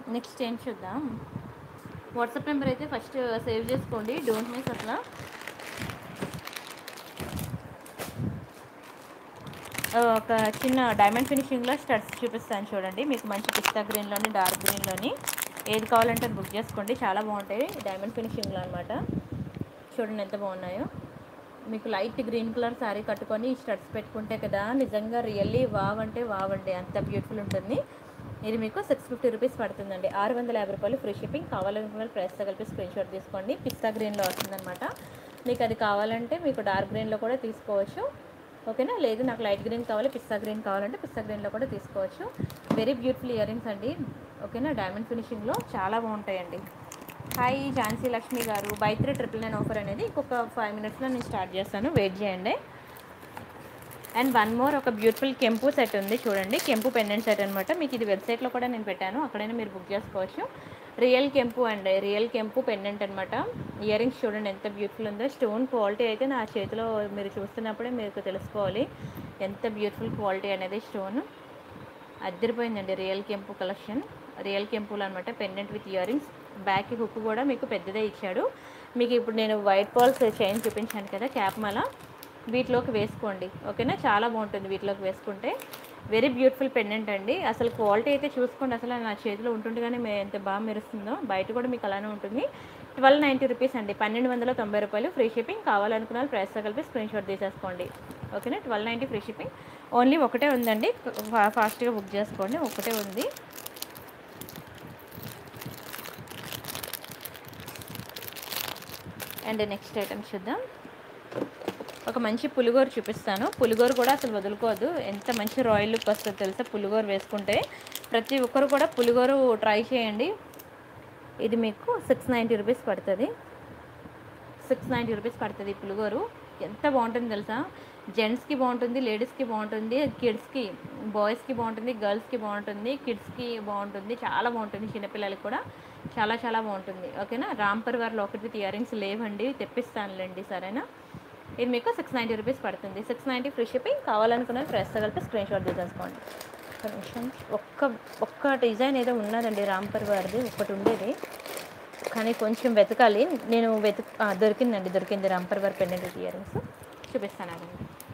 నెక్స్ట్ ఏం చూద్దాం. వాట్సాప్ నెంబర్ అయితే ఫస్ట్ సేవ్ చేసుకోండి, డోంట్ మిస్ అట్లా. ఒక చిన్న డైమండ్ ఫినిషింగ్లో స్టడ్స్ చూపిస్తాను చూడండి. మీకు మంచి పిస్తా గ్రీన్లోని, డార్క్ గ్రీన్లోని ఏది కావాలంటే బుక్ చేసుకోండి, చాలా బాగుంటాయి డైమండ్ ఫినిషింగ్లో అనమాట. చూడండి ఎంత బాగున్నాయో. మీకు లైట్ గ్రీన్ కలర్ శారీ కట్టుకొని ఈ స్టడ్స్ పెట్టుకుంటే కదా నిజంగా రియల్లీ వావ్ అంటే వావ్ అండి, అంత బ్యూటిఫుల్ ఉంటుంది. ఇది మీకు 650 రూపీస్ పడుతుందండి. 650 రూపాయలు ఫ్రీ షిప్పింగ్. కావాలనుకున్న ప్రైస్తో కలిపి స్క్రీన్ షాట్ తీసుకోండి. పిస్తా గ్రీన్లో వస్తుందన్నమాట. మీకు అది కావాలంటే మీకు డార్క్ గ్రీన్లో కూడా తీసుకోవచ్చు, ఓకేనా. లేదు నాకు లైట్ గ్రీన్ కావాలి, పిస్తా గ్రీన్ కావాలంటే పిస్తా గ్రీన్లో కూడా తీసుకోవచ్చు. వెరీ బ్యూటిఫుల్ ఇయర్ రింగ్స్ అండి, ఓకేనా. డైమండ్ ఫినిషింగ్లో చాలా బాగుంటాయండి. హాయ్ ఝాన్సీ లక్ష్మి గారు. బై 3 999 ఆఫర్ అనేది ఇంకొక 5 మినిట్స్లో నేను స్టార్ట్ చేస్తాను, వెయిట్ చేయండి. అండ్ వన్ మోర్ ఒక బ్యూటిఫుల్ కెంపు సెట్ ఉంది చూడండి. కెంపు పెండెంట్ సెట్ అనమాట. మీకు ఇది వెబ్సైట్లో కూడా నేను పెట్టాను, అక్కడైనా మీరు బుక్ చేసుకోవచ్చు. రియల్ కెంపు అండి, రియల్ కెంపు పెండెంట్ అనమాట. ఇయర్ రింగ్స్ చూడండి ఎంత బ్యూటిఫుల్ ఉందో. స్టోన్ క్వాలిటీ అయితే నా చేతిలో మీరు చూస్తున్నప్పుడే మీకు తెలుసుకోవాలి ఎంత బ్యూటిఫుల్ క్వాలిటీ అనేది. స్టోన్ అద్దరిపోయిందండి. రియల్ కెంపు కలెక్షన్, రియల్ కెంపులు అనమాట. Pendant with earrings. Back hook కూడా మీకు పెద్దదే ఇచ్చాడు. మీకు ఇప్పుడు నేను వైట్ పాల్స్ చైన్ చూపించాను కదా, క్యాప్ మాల, వీటిలోకి వేసుకోండి, ఓకేనా. చాలా బాగుంటుంది వీటిలోకి వేసుకుంటే. వెరీ బ్యూటిఫుల్ పెండెంట్ అండి. అసలు క్వాలిటీ అయితే చూసుకోండి, అసలు నా చేతిలో ఉంటుండగానే ఎంత బాగా మెరుస్తుందో. బయట కూడా మీకు అలానే ఉంటుంది. 1290 రూపీస్ అండి, 1290 రూపాయలు ఫ్రీ షిప్పింగ్. కావాలనుకున్న ప్రైస్తో కలిపి స్క్రీన్ షాట్ తీసేసుకోండి, ఓకేనా. 1290 ఫ్రీ షిప్పింగ్. ఓన్లీ ఒకటే ఉందండి, ఫాస్ట్గా బుక్ చేసుకోండి, ఒకటే ఉంది. అండ్ నెక్స్ట్ ఐటమ్ చూద్దాం. ఒక మంచి పులిగోరు చూపిస్తాను. పులిగోరు కూడా అసలు వదులుకోవద్దు, ఎంత మంచి రాయల్ లుక్ వస్తుందో తెలుసా పులిగోరు వేసుకుంటే. ప్రతి ఒక్కరు కూడా పులిగోరు ట్రై చేయండి. ఇది మీకు 690 రూపీస్ పడుతుంది, 690 రూపీస్ పడుతుంది పులిగోరు. ఎంత బాగుంటుంది తెలుసా. జెంట్స్కి బాగుంటుంది, లేడీస్కి బాగుంటుంది, కిడ్స్కి, బాయ్స్కి బాగుంటుంది, గర్ల్స్కి బాగుంటుంది, కిడ్స్కి బాగుంటుంది, చాలా బాగుంటుంది. చిన్నపిల్లలకి కూడా చాలా చాలా బాగుంటుంది, ఓకేనా. రాంపర్ వారిలో ఒకటి విత్ ఇయర్ రింగ్స్ లేవండి, తెప్పిస్తానులేండి, సరేనా. ఇది మీకు 690 రూపీస్ పడుతుంది, 690 ఫ్రీ షిప్పింగ్. కావాలనుకున్న ప్రైస్తో కలిపి స్క్రీన్ షాట్ తీసేసుకోండి. ఒక్క డిజైన్ ఏదో ఉన్నదండి రాంపర్ వారిది, ఒకటి ఉండేది కానీ కొంచెం వెతకాలి నేను. దొరికింది రాంపర్ వారి పెండెంట్ విత్ ఇయర్ రింగ్స్ చూపిస్తాను అండి.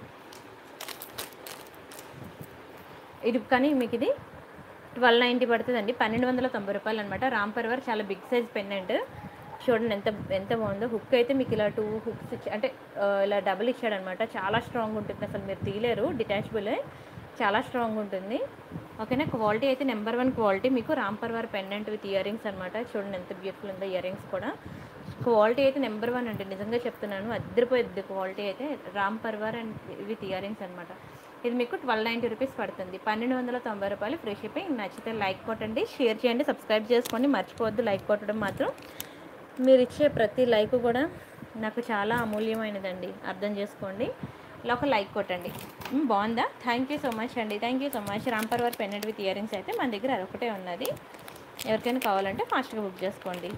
ఇది కానీ మీకు ఇది 1290 పడుతుందండి, 1290 రూపాయలు అనమాట. రాంపర్ వారు చాలా బిగ్ సైజ్ పెండెంట్. చూడండి ఎంత బాగుందో. హుక్ అయితే మీకు ఇలా 2 హుక్స్ అంటే ఇలా డబుల్ ఇచ్చాడనమాట. చాలా స్ట్రాంగ్ ఉంటుంది, అసలు మీరు తీయలేరు, డిటాచబులే, చాలా స్ట్రాంగ్ ఉంటుంది, ఓకేనా. క్వాలిటీ అయితే నెంబర్ 1 క్వాలిటీ. మీకు రాంపర్ వారి పెండెంట్ విత్ ఇయర్ రింగ్స్ అనమాట. చూడండి ఎంత బ్యూటిఫుల్ ఉందో ఇయర్ రింగ్స్ కూడా. క్వాలిటీ అయితే నెంబర్ 1 అండి, నిజంగా చెప్తున్నాను, అద్దరిపోయింది క్వాలిటీ అయితే. రాంపర్ వార్ అండ్ విత్ ఇయర్ రింగ్స్ అనమాట. ఇది మీకు 1290 రూపీస్ పడుతుంది, 1290 రూపాయలు ఫ్రీ షిప్పింగ్. నచ్చితే లైక్ కొట్టండి, షేర్ చేయండి, సబ్స్క్రైబ్ చేసుకోండి, మర్చిపోవద్దు లైక్ కొట్టడం మాత్రం. మీరు ఇచ్చే ప్రతి లైక్ కూడా నాకు చాలా అమూల్యమైనదండి, అర్థం చేసుకోండి. ఇలా ఒక లైక్ కొట్టండి. బాగుందా? థ్యాంక్ యూ సో మచ్ అండి, థ్యాంక్ యూ సో మచ్. రాంపర్ వార్ పెండెంట్ విత్ ఇయర్ రింగ్స్ అయితే మన దగ్గర అదొకటే ఉన్నది. ఎవరికైనా కావాలంటే ఫాస్ట్గా బుక్ చేసుకోండి.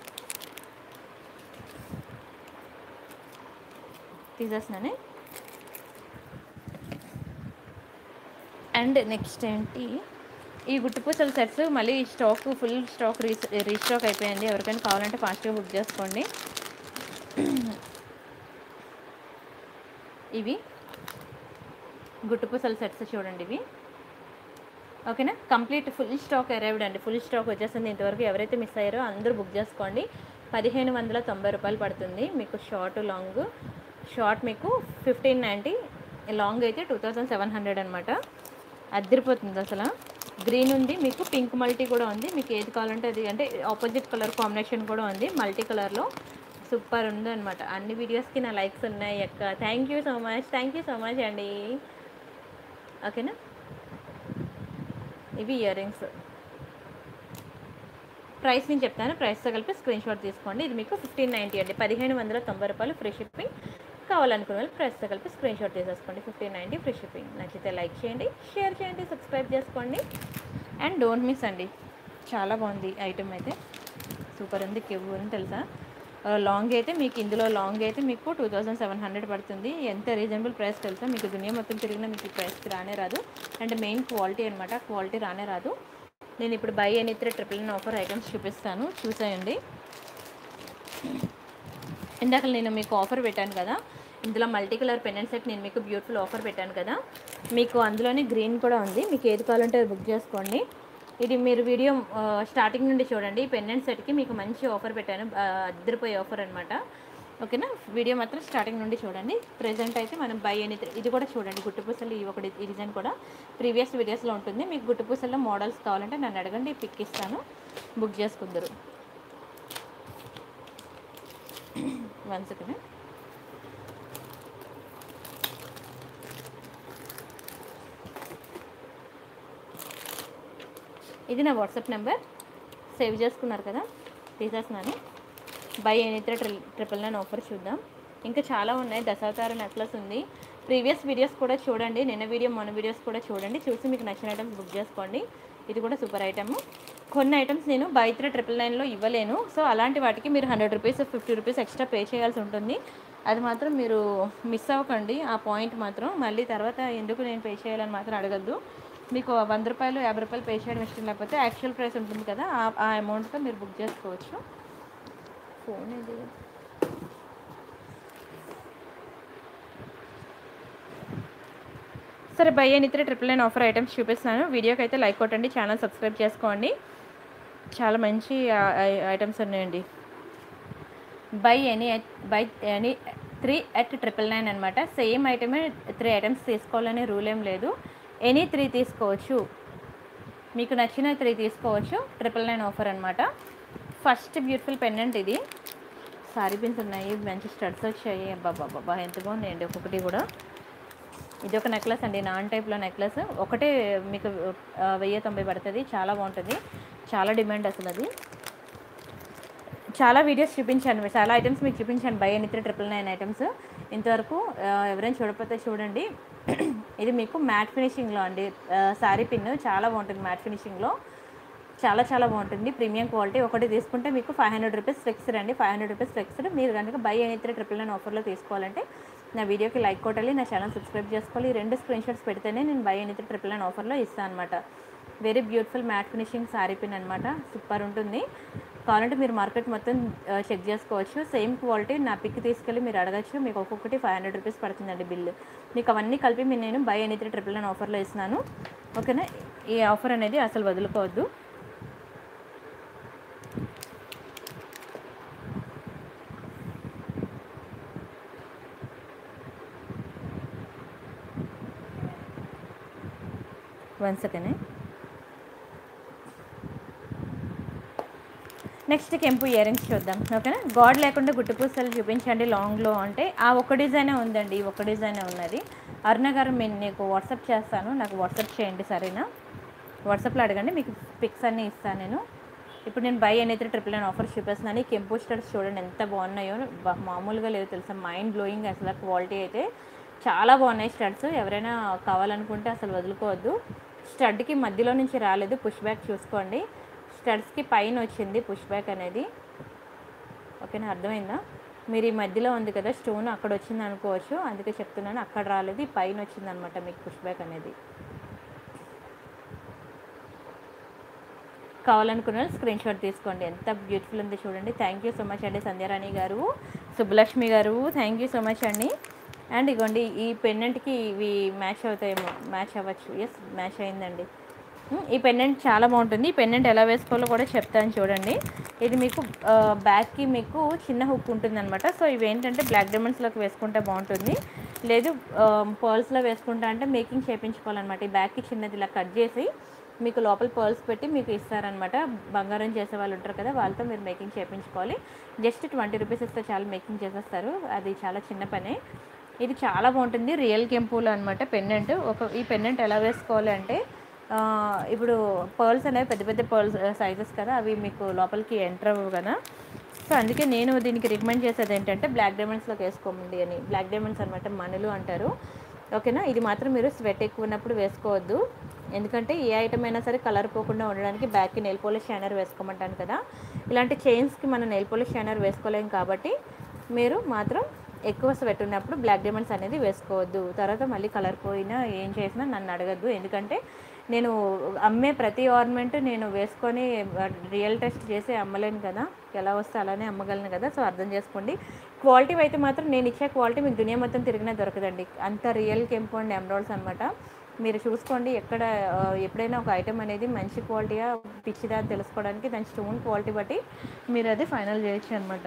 తీసేస్తున్నానే. అండ్ నెక్స్ట్ ఏంటి, ఈ గుట్టుపూసల సెట్స్ మళ్ళీ ఫుల్ స్టాక్ రీస్టాక్ అయిపోయింది. ఎవరికైనా కావాలంటే ఫాస్ట్గా బుక్ చేసుకోండి. ఇవి గుట్టుపూసల సెట్స్ చూడండి ఇవి, ఓకేనా. కంప్లీట్ ఫుల్ స్టాక్ అరైవ్డ్ అండి, ఫుల్ స్టాక్ వచ్చేసింది. ఇంతవరకు ఎవరైతే మిస్ అయ్యారో అందరూ బుక్ చేసుకోండి. 1590 రూపాయలు పడుతుంది మీకు. షార్ట్ మీకు 1590, లాంగ్ అయితే 2700 అనమాట. అద్దరిపోతుంది అసలు. గ్రీన్ ఉంది, మీకు పింక్ మల్టీ కూడా ఉంది, మీకు ఏది కావాలంటే అది, అంటే ఆపోజిట్ కలర్ కాంబినేషన్ కూడా ఉంది మల్టీ కలర్లో. సూపర్ ఉంది అనమాట. అన్ని వీడియోస్కి నా లైక్స్ ఉన్నాయి అక్క, థ్యాంక్ యూ సో మచ్ అండి, ఓకేనా. ఇవి ఇయర్ రింగ్స్ ప్రైస్ నేను చెప్తాను, ప్రైస్తో కలిపి స్క్రీన్ షాట్ తీసుకోండి. ఇది మీకు 1590 అండి, 1590 రూపాయలు ఫ్రీ షిప్పింగ్. కావాలనుకున్న వాళ్ళు ప్రైస్తో కలిపి స్క్రీన్ షాట్ తీసేసుకోండి, 1590 ఫ్రీ షిప్పింగ్. నచ్చితే లైక్ చేయండి, షేర్ చేయండి, సబ్స్క్రైబ్ చేసుకోండి. అండ్ డోంట్ మిస్ అండి, చాలా బాగుంది ఐటమ్ అయితే, సూపర్ ఉంది. కెవ్వు ఉంది తెలుసా. లాంగ్ అయితే మీకు, ఇందులో లాంగ్ అయితే మీకు 2700 పడుతుంది. ఎంత రీజనబుల్ ప్రైస్ తెలుసా. మీకు దునియా మొత్తం తిరిగినా మీకు ఈ ప్రైస్కి రానే రాదు. అండ్ మెయిన్ క్వాలిటీ అనమాట, క్వాలిటీ రానే రాదు. నేను ఇప్పుడు బై ఎనీ 3 999 ఆఫర్ ఐటమ్స్ చూపిస్తాను, చూసేయండి. ఇందాక నేను మీకు ఆఫర్ పెట్టాను కదా, ఇందులో మల్టీ కలర్ పెండెంట్ సెట్ నేను మీకు బ్యూటిఫుల్ ఆఫర్ పెట్టాను కదా, మీకు అందులోనే గ్రీన్ కూడా ఉంది. మీకు ఏది కావాలంటే అది బుక్ చేసుకోండి. ఇది మీరు వీడియో స్టార్టింగ్ నుండి చూడండి. పెండెంట్ సెట్కి మీకు మంచి ఆఫర్ పెట్టాను, అద్దరిపోయే ఆఫర్ అనమాట. ఓకేనా, వీడియో మాత్రం స్టార్టింగ్ నుండి చూడండి. ప్రెజెంట్ అయితే మనం బై ఎనీ 3 ఇది కూడా చూడండి. గుట్టుపూసలు ఈ ఒకటి ఈ డిజైన్ కూడా ప్రీవియస్ వీడియోస్లో ఉంటుంది. మీకు గుట్టుపూసల్లో మోడల్స్ కావాలంటే నన్ను అడగండి, పిక్ ఇస్తాను, బుక్ చేసుకుందరు. 1 సెకండ్. ఇది నా వాట్సాప్ నెంబర్, సేవ్ చేసుకున్నారు కదా, తీసేస్తున్నాను. బై ఎనీ 3 999 ఆఫర్ చూద్దాం. ఇంకా చాలా ఉన్నాయి. దశావతార నెక్లెస్ ఉంది. ప్రీవియస్ వీడియోస్ కూడా చూడండి, నిన్న వీడియో మొన్న వీడియోస్ కూడా చూడండి, చూసి మీకు నచ్చిన ఐటమ్స్ బుక్ చేసుకోండి. ఇది కూడా సూపర్ ఐటమ్. కొన్ని ఐటమ్స్ నేను బై 3 999లో ఇవ్వలేను. సో అలాంటి వాటికి మీరు 100 రూపీస్ 50 రూపీస్ ఎక్స్ట్రా పే చేయాల్సి ఉంటుంది. అది మాత్రం మీరు మిస్ అవ్వకండి. ఆ పాయింట్ మాత్రం మళ్ళీ తర్వాత ఎందుకు నేను పే చేయాలని మాత్రం అడగద్దు. మీకు 100 రూపాయలు 50 రూపాయలు పే చేయడం ఇష్టం లేకపోతే యాక్చువల్ ప్రైస్ ఉంటుంది కదా, ఆ అమౌంట్తో మీరు బుక్ చేసుకోవచ్చు. ఫోన్ ఇది సరే, బై ఎనీ 3 999 ఆఫర్ ఐటమ్స్ చూపిస్తాను. వీడియోకి అయితే లైక్ కొట్టండి, ఛానల్ సబ్స్క్రైబ్ చేసుకోండి. చాలా మంచి ఐటమ్స్ ఉన్నాయండి. బై ఎనీ 3 at 999 అనమాట. సేమ్ ఐటమే 3 ఐటమ్స్ తీసుకోవాలనే రూల్ ఏం లేదు. ఎనీ 3 తీసుకోవచ్చు, మీకు నచ్చిన 3 తీసుకోవచ్చు. 999 ఆఫర్ అనమాట. ఫస్ట్ బ్యూటిఫుల్ పెండెంట్ ఇది. సారీ పిన్స్ ఉన్నాయి, మంచి స్టడ్స్ వచ్చాయి. బాబా ఎంత బాగున్నాయండి ఒక్కొక్కటి కూడా. ఇది ఒక నెక్లెస్ అండి, నాన్ టైప్లో నెక్లెస్. ఒకటే మీకు 1090 పడుతుంది. చాలా బాగుంటుంది, చాలా డిమాండ్ అసలు. అది చాలా వీడియోస్ చూపించాను, చాలా ఐటమ్స్ మీకు చూపించాను. బై ఎనీ 3 999 ఐటమ్స్ ఇంతవరకు ఎవరైనా చూడకపోతే చూడండి. ఇది మీకు మ్యాట్ ఫినిషింగ్లో అండి, శారీ పిన్ చాలా బాగుంటుంది. మ్యాట్ ఫినిషింగ్లో చాలా చాలా బాగుంటుంది, ప్రీమియం క్వాలిటీ. ఒకటి తీసుకుంటే మీకు 500 రూపీస్ ఫిక్స్డ్ అండి, 500 రూపీస్ ఫిక్స్డ్. మీరు కనుక బై ఎనీ 3 999 ఆఫర్లో తీసుకోవాలంటే నా వీడియోకి లైక్ కొట్టాలి, నా ఛానల్ సబ్స్క్రైబ్ చేసుకోవాలి. 2 స్క్రీన్ షాట్స్ పెడితేనే నేను బై ఎనీ 3 999 ఆఫర్లో ఇస్తాను అనమాట. Very beautiful matte finishing sari pin అనమాట, సూపర్ ఉంటుంది. కావాలంటే మీరు మార్కెట్ మొత్తం చెక్ చేసుకోవచ్చు. సేమ్ క్వాలిటీ నా పిక్ తీసుకెళ్ళి మీరు అడగచ్చు. మీకు ఒక్కొక్కటి 500 రూపీస్ పడుతుందండి బిల్లు. మీకు అవన్నీ కలిపి నేను బై ఎనీ 3 999 ఆఫర్లో ఇస్తున్నాను. ఓకేనా, ఈ ఆఫర్ అనేది అసలు వదులుకోవద్దు. One second. నెక్స్ట్ కెంపు ఇయర్ రింగ్స్ చూద్దాం. ఓకేనా, గాడ్ లేకుండా గుట్టుపూసలు చూపించండి లాంగ్లో అంటే ఆ ఒక్క డిజైనే ఉందండి, ఒక్క డిజైనే ఉన్నది. అరుణ గారు నేను నీకు వాట్సాప్ చేస్తాను, నాకు వాట్సాప్ చేయండి సరేనా. వాట్సాప్లో అడగండి, మీకు పిక్స్ అన్నీ ఇస్తాను నేను. ఇప్పుడు నేను బై ఎనీ 3 999 ఆఫర్ చూపిస్తున్నాను. ఈ కెంపు స్టడ్స్ చూడండి ఎంత బాగున్నాయో, మామూలుగా లేదు తెలుసా, మైండ్ బ్లోయింగ్ అసలు. క్వాలిటీ అయితే చాలా బాగున్నాయి స్టడ్స్. ఎవరైనా కావాలనుకుంటే అసలు వదులుకోవద్దు. స్టడ్కి మధ్యలో నుంచి రాలేదు, పుష్ బ్యాక్ చూసుకోండి. స్టడ్స్కి పైన వచ్చింది పుష్ బ్యాక్ అనేది. ఓకేనా, అర్థమైందా? మీరు ఈ మధ్యలో ఉంది కదా స్టోన్, అక్కడ వచ్చింది అనుకోవచ్చు, అందుకే చెప్తున్నాను. అక్కడ రాలేదు, పైన వచ్చిందనమాట మీకు పుష్ బ్యాక్ అనేది. కావాలనుకున్న స్క్రీన్ షాట్ తీసుకోండి. ఎంత బ్యూటిఫుల్ ఉంది చూడండి. థ్యాంక్ యూ సో మచ్ అండి సంధ్యారాణి గారు, సుబ్బలక్ష్మి గారు, థ్యాంక్ యూ సో మచ్ అండి. అండ్ ఇగోండి ఈ పెండెంట్కి ఇవి మ్యాచ్ అవుతాయేమో, మ్యాచ్ అవ్వచ్చు. ఎస్, మ్యాచ్ అయిందండి. ఈ పెండెంట్ చాలా బాగుంటుంది. ఈ పెండెంట్ ఎలా వేసుకోవాలో కూడా చెప్తాను చూడండి. ఇది మీకు బ్యాక్కి మీకు చిన్న హుక్ ఉంటుందన్నమాట. సో ఇవి ఏంటంటే బ్లాక్ డైమండ్స్లోకి వేసుకుంటే బాగుంటుంది, లేదు పర్ల్స్లో వేసుకుంటా అంటే మేకింగ్ చేయించుకోవాలన్నమాట. ఈ బ్యాక్కి చిన్నది ఇలా కట్ చేసి మీకు లోపల పర్ల్స్ పెట్టి మీకు ఇస్తారనమాట. బంగారం చేసే వాళ్ళు ఉంటారు కదా, వాళ్ళతో మీరు మేకింగ్ చేయించుకోవాలి. జస్ట్ 20 రూపీస్ ఇస్తే చాలా మేకింగ్ చేసేస్తారు. అది చాలా చిన్న పనే. ఇది చాలా బాగుంటుంది, రియల్ కెంపులో అనమాట పెండెంట్. ఈ పెండెంట్ ఎలా వేసుకోవాలి అంటే ఇప్పుడు పర్ల్స్ అనేవి పెద్ద పెద్ద పర్ల్స్ సైజెస్ కదా, అవి మీకు లోపలికి ఎంటర్ అవ్వవు కదా. సో అందుకే నేను దీనికి రికమెండ్ చేసేది ఏంటంటే బ్లాక్ డైమండ్స్లోకి వేసుకోమండి అని. బ్లాక్ డైమండ్స్ అనమాట మనులు అంటారు. ఓకేనా, ఇది మాత్రం మీరు స్వెట్ ఎక్కువ ఉన్నప్పుడు వేసుకోవద్దు. ఎందుకంటే ఏ ఐటమ్ అయినా సరే కలర్ పోకుండా ఉండడానికి బ్యాక్కి నెయిల్ పాలిష్ షైనర్ వేసుకోమంటాను కదా. ఇలాంటి చైన్స్కి మనం నెయిల్ పాలిష్ షైనర్ వేసుకోలేం కాబట్టి మీరు మాత్రం ఎక్కువ స్వెట్ ఉన్నప్పుడు బ్లాక్ డైమండ్స్ అనేది వేసుకోవద్దు. తర్వాత మళ్ళీ కలర్ పోయినా ఏం చేసినా నన్ను అడగద్దు. ఎందుకంటే నేను అమ్మే ప్రతి ఆర్నమెంట్ నేను వేసుకొని రియల్ టెస్ట్ చేసి అమ్మలేను కదా, ఎలా వస్తే అలానే అమ్మగలను కదా. సో అర్థం చేసుకోండి. క్వాలిటీ అయితే మాత్రం నేను ఇచ్చే క్వాలిటీ మీకు దునియా మొత్తం తిరిగినా దొరకదండి. అంత రియల్ కెంపు అండ్ ఎమరాల్డ్స్ అనమాట. మీరు చూసుకోండి ఎక్కడ ఎప్పుడైనా ఒక ఐటెం అనేది మంచి క్వాలిటీగా పిచ్చిదా అని తెలుసుకోవడానికి దాని స్టోన్ క్వాలిటీ బట్టి మీరు అది ఫైనల్ చేయొచ్చు అనమాట.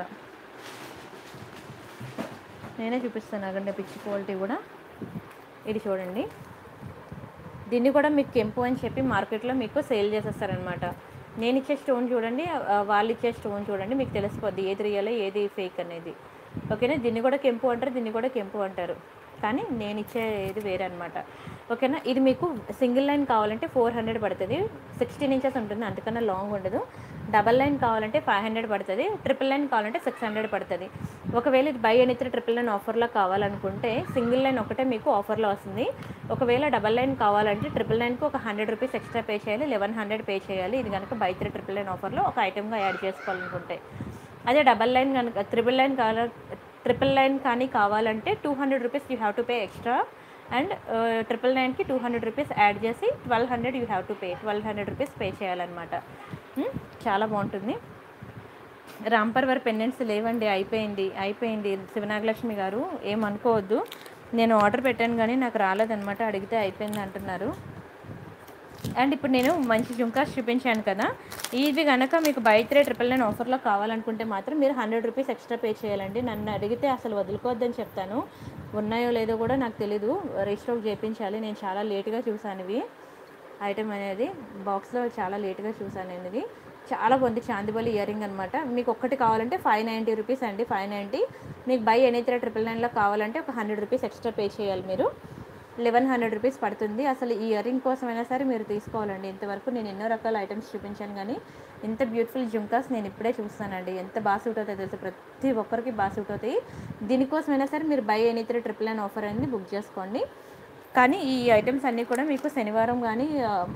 నేనే చూపిస్తాను ఆగండి పిచ్చి క్వాలిటీ కూడా. ఇది చూడండి, దీన్ని కూడా మీకు కెంపు అని చెప్పి మార్కెట్లో మీకు సేల్ చేసేస్తారనమాట. నేను ఇచ్చే స్టోన్ చూడండి, వాళ్ళు ఇచ్చే స్టోన్ చూడండి, మీకు తెలిసిపోద్ది ఏది రియల్ ఏది ఫేక్ అనేది. ఓకేనా, దీన్ని కూడా కెంపు అంటారు, దీన్ని కూడా కెంపు అంటారు, కానీ నేను ఇచ్చేది వేరే అనమాట. ఓకేనా, ఇది మీకు సింగిల్ లైన్ కావాలంటే 400 పడుతుంది, 16 ఇంచెస్ ఉంటుంది, అంతకన్నా లాంగ్ ఉండదు. డబల్ లైన్ కావాలంటే 500 పడుతుంది, ట్రిపుల్ లైన్ కావాలంటే 600 పడుతుంది. ఒకవేళ ఇది బై ఎనీ 3 ట్రిపుల్ లైన్ ఆఫర్లో కావాలనుకుంటే సింగిల్ లైన్ ఒకటే మీకు ఆఫర్లో వస్తుంది. ఒకవేళ డబల్ లైన్ కావాలంటే ట్రిపుల్ లైన్కి ఒక 100 రూపీస్ ఎక్స్ట్రా పే చేయాలి, 1100 పే చేయాలి. ఇది కనుక బై 3 ట్రిపుల్ లైన్ ఆఫర్లో ఒక ఐటెంగా యాడ్ చేసుకోవాలనుకుంటే. అదే డబల్ లైన్ కనుక ట్రిపుల్ లైన్ కానీ కావాలంటే 200 rupees you have to pay extra, and 999కి 200 రూపీస్ యాడ్ చేసి 1200 you have to pay, 1200 rupees pay చేయాలన్నమాట. చాలా బాగుంటుంది. రాంపర్ వర్ పెండెంట్స్ లేవండి, అయిపోయింది. శివనాగలక్ష్మి గారు ఏమనుకోవద్దు, నేను ఆర్డర్ పెట్టాను కానీ నాకు రాలేదన్నమాట, అడిగితే అయిపోయింది అంటున్నారు. అండ్ ఇప్పుడు నేను మంచి జుంకాస్ చూపించాను కదా, ఇవి కనుక మీకు బై 3 ట్రిపుల్ నైన్ ఆఫర్లో కావాలనుకుంటే మాత్రం మీరు 100 రూపీస్ ఎక్స్ట్రా పే చేయాలండి. నన్ను అడిగితే అసలు వదులుకోవద్దని చెప్తాను. ఉన్నాయో లేదో కూడా నాకు తెలీదు, రీస్టాక్ చేయించాలి. నేను చాలా లేట్గా చూసాను ఇవి ఐటెం అనేది, బాక్స్లో చాలా లేట్గా చూసాను నేను. ఇది చాలా బాగుంది, చాందిబలి ఇయర్ రింగ్ అనమాట. మీకు ఒక్కటి కావాలంటే 590 రూపీస్ అండి, 590. మీకు బై ఎనీ 3 ట్రిపుల్ నైన్లో కావాలంటే ఒక 100 రూపీస్ ఎక్స్ట్రా పే చేయాలి మీరు, 1100 రూపీస్ పడుతుంది. అసలు ఈ ఇయర్ రింగ్ కోసమైనా సరే మీరు తీసుకోవాలండి. ఇంతవరకు నేను ఎన్నో రకాల ఐటమ్స్ చూపించాను కానీ ఇంత బ్యూటిఫుల్ జుంకాస్ నేను ఇప్పుడే చూస్తానండి. ఎంత బాగా సూట్ అవుతాయి తెలుసు, ప్రతి ఒక్కరికి బాగా సూట్ అవుతాయి. దీనికోసమైనా సరే మీరు buy any 3 triple nine offer అనేది బుక్ చేసుకోండి. కానీ ఈ ఐటమ్స్ అన్నీ కూడా మీకు శనివారం కానీ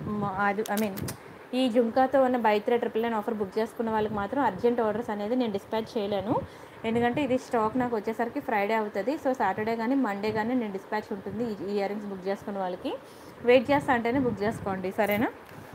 ఈ జుంకాతో ఉన్న buy 3 triple nine offer book చేసుకున్న వాళ్ళకి మాత్రం అర్జెంట్ ఆర్డర్స్ అనేది నేను డిస్పాచ్ చేయలేను, ఎందుకంటే ఇది స్టాక్ నాకు వచ్చేసరికి ఫ్రైడే అవుతుంది. సో సాటర్డే కానీ మండే కానీ నేను డిస్పాచ్ ఉంటుంది ఈ ఇయర్ రింగ్స్ బుక్ చేసుకున్న వాళ్ళకి. వెయిట్ చేస్తా అంటేనే బుక్ చేసుకోండి, సరేనా.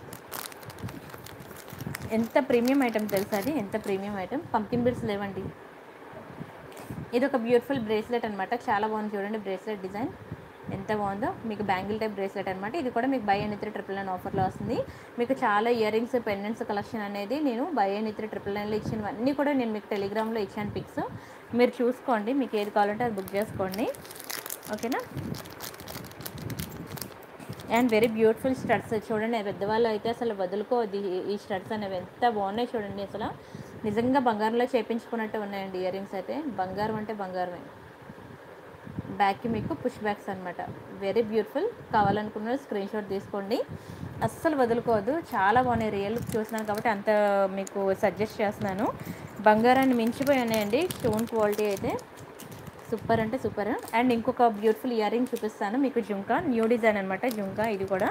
ఎంత ప్రీమియం ఐటమ్ తెలుసా అది, ఎంత ప్రీమియం ఐటమ్. పంకిన్ బిడ్స్ లేవండి. ఇది ఒక బ్యూటిఫుల్ బ్రేస్లెట్ అనమాట, చాలా బాగుంది చూడండి బ్రేస్లెట్ డిజైన్ ఎంత బాగుందో. మీకు బ్యాంగిల్ టైప్ బ్రేస్లెట్ అనమాట. ఇది కూడా మీకు బై ఎనీ 3 ట్రిపుల్ నైన్ ఆఫర్లో వస్తుంది. మీకు చాలా ఇయర్ రింగ్స్ పెండెంట్స్ కలెక్షన్ అనేది నేను బై ఎనీ 3 ట్రిపుల్ నైన్లో ఇచ్చినవన్నీ కూడా నేను మీకు టెలిగ్రామ్లో ఇచ్చాను పిక్స్, మీరు చూసుకోండి. మీకు ఏది కావాలంటే అది బుక్ చేసుకోండి, ఓకేనా. అండ్ వెరీ బ్యూటిఫుల్ స్టడ్స్ చూడండి, పెద్దవాళ్ళు అయితే అసలు వదులుకోవద్దు. ఈ స్టడ్స్ అనేవి ఎంత బాగున్నాయి చూడండి, అసలు నిజంగా బంగారంలో చేయించుకున్నట్టు ఉన్నాయండి ఇయర్ రింగ్స్ అయితే. బంగారం అంటే బంగారమే. బ్యాక్కి మీకు పుష్ బ్యాక్స్ అనమాట, వెరీ బ్యూటిఫుల్. కావాలనుకున్న స్క్రీన్ షాట్ తీసుకోండి, అస్సలు వదులుకోవద్దు. చాలా బాగున్నాయి, రియల్ చూస్తున్నాను కాబట్టి అంత మీకు సజెస్ట్ చేస్తున్నాను. బంగారాన్ని మించిపోయి ఉన్నాయండి, స్టోన్ క్వాలిటీ అయితే సూపర్ అంటే సూపర్. అండ్ ఇంకొక బ్యూటిఫుల్ ఇయర్ రింగ్ చూపిస్తాను మీకు, జుంకా న్యూ డిజైన్ అనమాట జుంకా. ఇది కూడా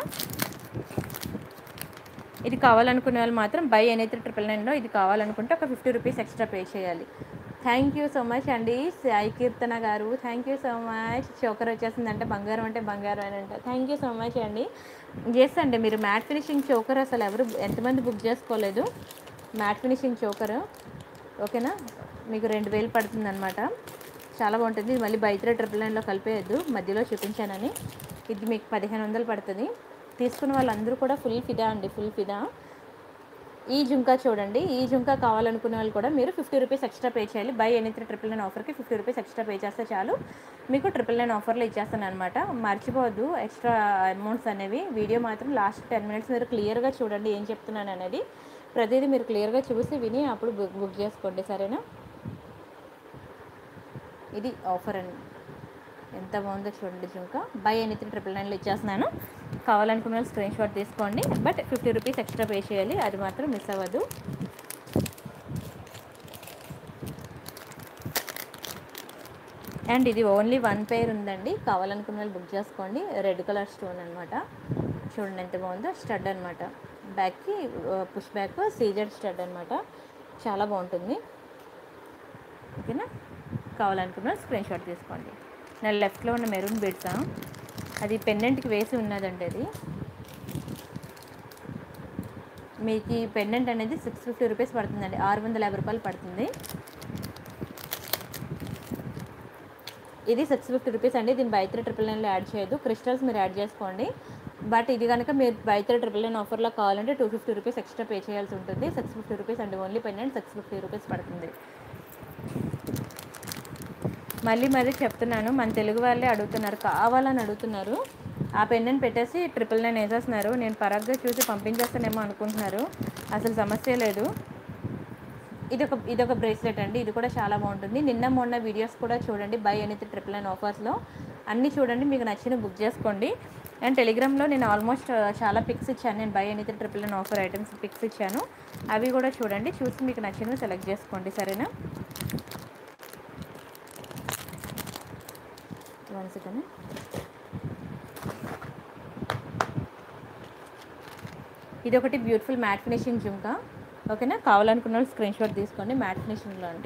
ఇది కావాలనుకునే వాళ్ళు మాత్రం బై ఎనీ 3 ట్రిపుల్ నైన్లో ఇది కావాలనుకుంటే ఒక 50 రూపీస్ ఎక్స్ట్రా పే చేయాలి. థ్యాంక్ యూ సో మచ్ అండి సాయి కీర్తన గారు, thank you so much. Choker వచ్చేసిందంటే బంగారం అంటే బంగారం అని అంట. థ్యాంక్ యూ సో మచ్ అండి. ఎస్ అండి, మీరు మ్యాట్ ఫినిషింగ్ చోకర్ అసలు ఎవరు ఎంతమంది బుక్ చేసుకోలేదు మ్యాట్ ఫినిషింగ్ చోకర్, ఓకేనా. మీకు 2000 పడుతుంది అనమాట, చాలా బాగుంటుంది. ఇది మళ్ళీ బై 3 ట్రిపుల్ నైన్లో కలిపేయద్దు, మధ్యలో చూపించానని. ఇది మీకు 1500 పడుతుంది. తీసుకున్న వాళ్ళందరూ కూడా ఫుల్ ఫిదా అండి, ఫుల్ ఫిదా. ఈ జుంకా చూడండి, ఈ జుంకా కావాలనుకునే వాళ్ళు కూడా మీరు 50 రూపీస్ ఎక్స్ట్రా పే చేయాలి. బై ఎనీ 3 ట్రిపుల్ నైన్ ఆఫర్కి 50 రూపీస్ ఎక్స్ట్రా పే చేస్తే చాలు, మీకు 999 ఆఫర్లో ఇచ్చేస్తాను అనమాట. మర్చిపోవద్దు ఎక్స్ట్రా అమౌంట్స్ అనేవి. వీడియో మాత్రం లాస్ట్ 10 మినిట్స్ మీరు క్లియర్గా చూడండి ఏం చెప్తున్నాను అనేది, ప్రతిదీ మీరు క్లియర్గా చూసి విని అప్పుడు బుక్ చేసుకోండి, సరేనా. ఇది ఆఫర్ అండి, ఎంత బాగుందో చూడండి జుంకా. బై ఎనీ 3 ట్రిపుల్ నైన్లో ఇచ్చేస్తున్నాను. కావాలనుకున్న వాళ్ళు స్క్రీన్ షాట్ తీసుకోండి, బట్ 50 రూపీస్ ఎక్స్ట్రా పే చేయాలి, అది మాత్రం మిస్ అవ్వదు. అండ్ ఇది ఓన్లీ 1 పేర్ ఉందండి, కావాలనుకున్న వాళ్ళు బుక్ చేసుకోండి. రెడ్ కలర్ స్టోన్ అనమాట, చూడండి ఎంత బాగుందో. స్టడ్ అనమాట, బ్యాక్కి పుష్ బ్యాక్ సీజెడ్ స్టడ్ అనమాట, చాలా బాగుంటుంది, ఓకేనా. కావాలనుకున్న స్క్రీన్ షాట్ తీసుకోండి. నా లెఫ్ట్లో ఉన్న మెరూన్ బీడ్స్ అది పెండెంట్కి వేసి ఉన్నదండి. అది మీకు ఈ పెండెంట్ అనేది 650 రూపీస్ పడుతుందండి, 650 రూపాయలు పడుతుంది. ఇది 650 రూపీస్ అండి. దీన్ని బై 3 999లో యాడ్ చేయదు, క్రిస్టల్స్ మీరు యాడ్ చేసుకోండి. బట్ ఇది కనుక మీరు బై 3 999 ఆఫర్లో కావాలంటే 250 రూపీస్ ఎక్స్ట్రా పే చేయాల్సి ఉంటుంది. 650 రూపీస్ అండి, ఓన్లీ పెండెంట్ 650 రూపీస్ పడుతుంది. మళ్ళీ చెప్తున్నాను, మన తెలుగు వాళ్ళే అడుగుతున్నారు, కావాలని అడుగుతున్నారు. ఆ పెండెంట్ పెట్టేసి 999 వేసేస్తున్నారు. నేను పరాగ్గా చూసి పంపించేస్తానేమో అనుకుంటున్నారు. అసలు సమస్య లేదు. ఇదొక బ్రేస్లెట్ అండి. ఇది కూడా చాలా బాగుంటుంది. నిన్న మొన్న వీడియోస్ కూడా చూడండి, బై ఎనీథింగ్ 999 ఆఫర్స్లో అన్నీ చూడండి, మీకు నచ్చిన బుక్ చేసుకోండి. అండ్ టెలిగ్రామ్లో నేను ఆల్మోస్ట్ చాలా పిక్స్ ఇచ్చాను. నేను buy anything 999 offer items pics ఇచ్చాను, అవి కూడా చూడండి. చూసి మీకు నచ్చినవి సెలెక్ట్ చేసుకోండి, సరేనా? 1 సెకండ్. ఇది ఒకటి బ్యూటిఫుల్ మ్యాట్ ఫినిషింగ్ జుంకా, ఓకేనా? కావాలనుకున్న వాళ్ళు స్క్రీన్ షాట్ తీసుకోండి. మ్యాట్ ఫినిషింగ్లో అండి.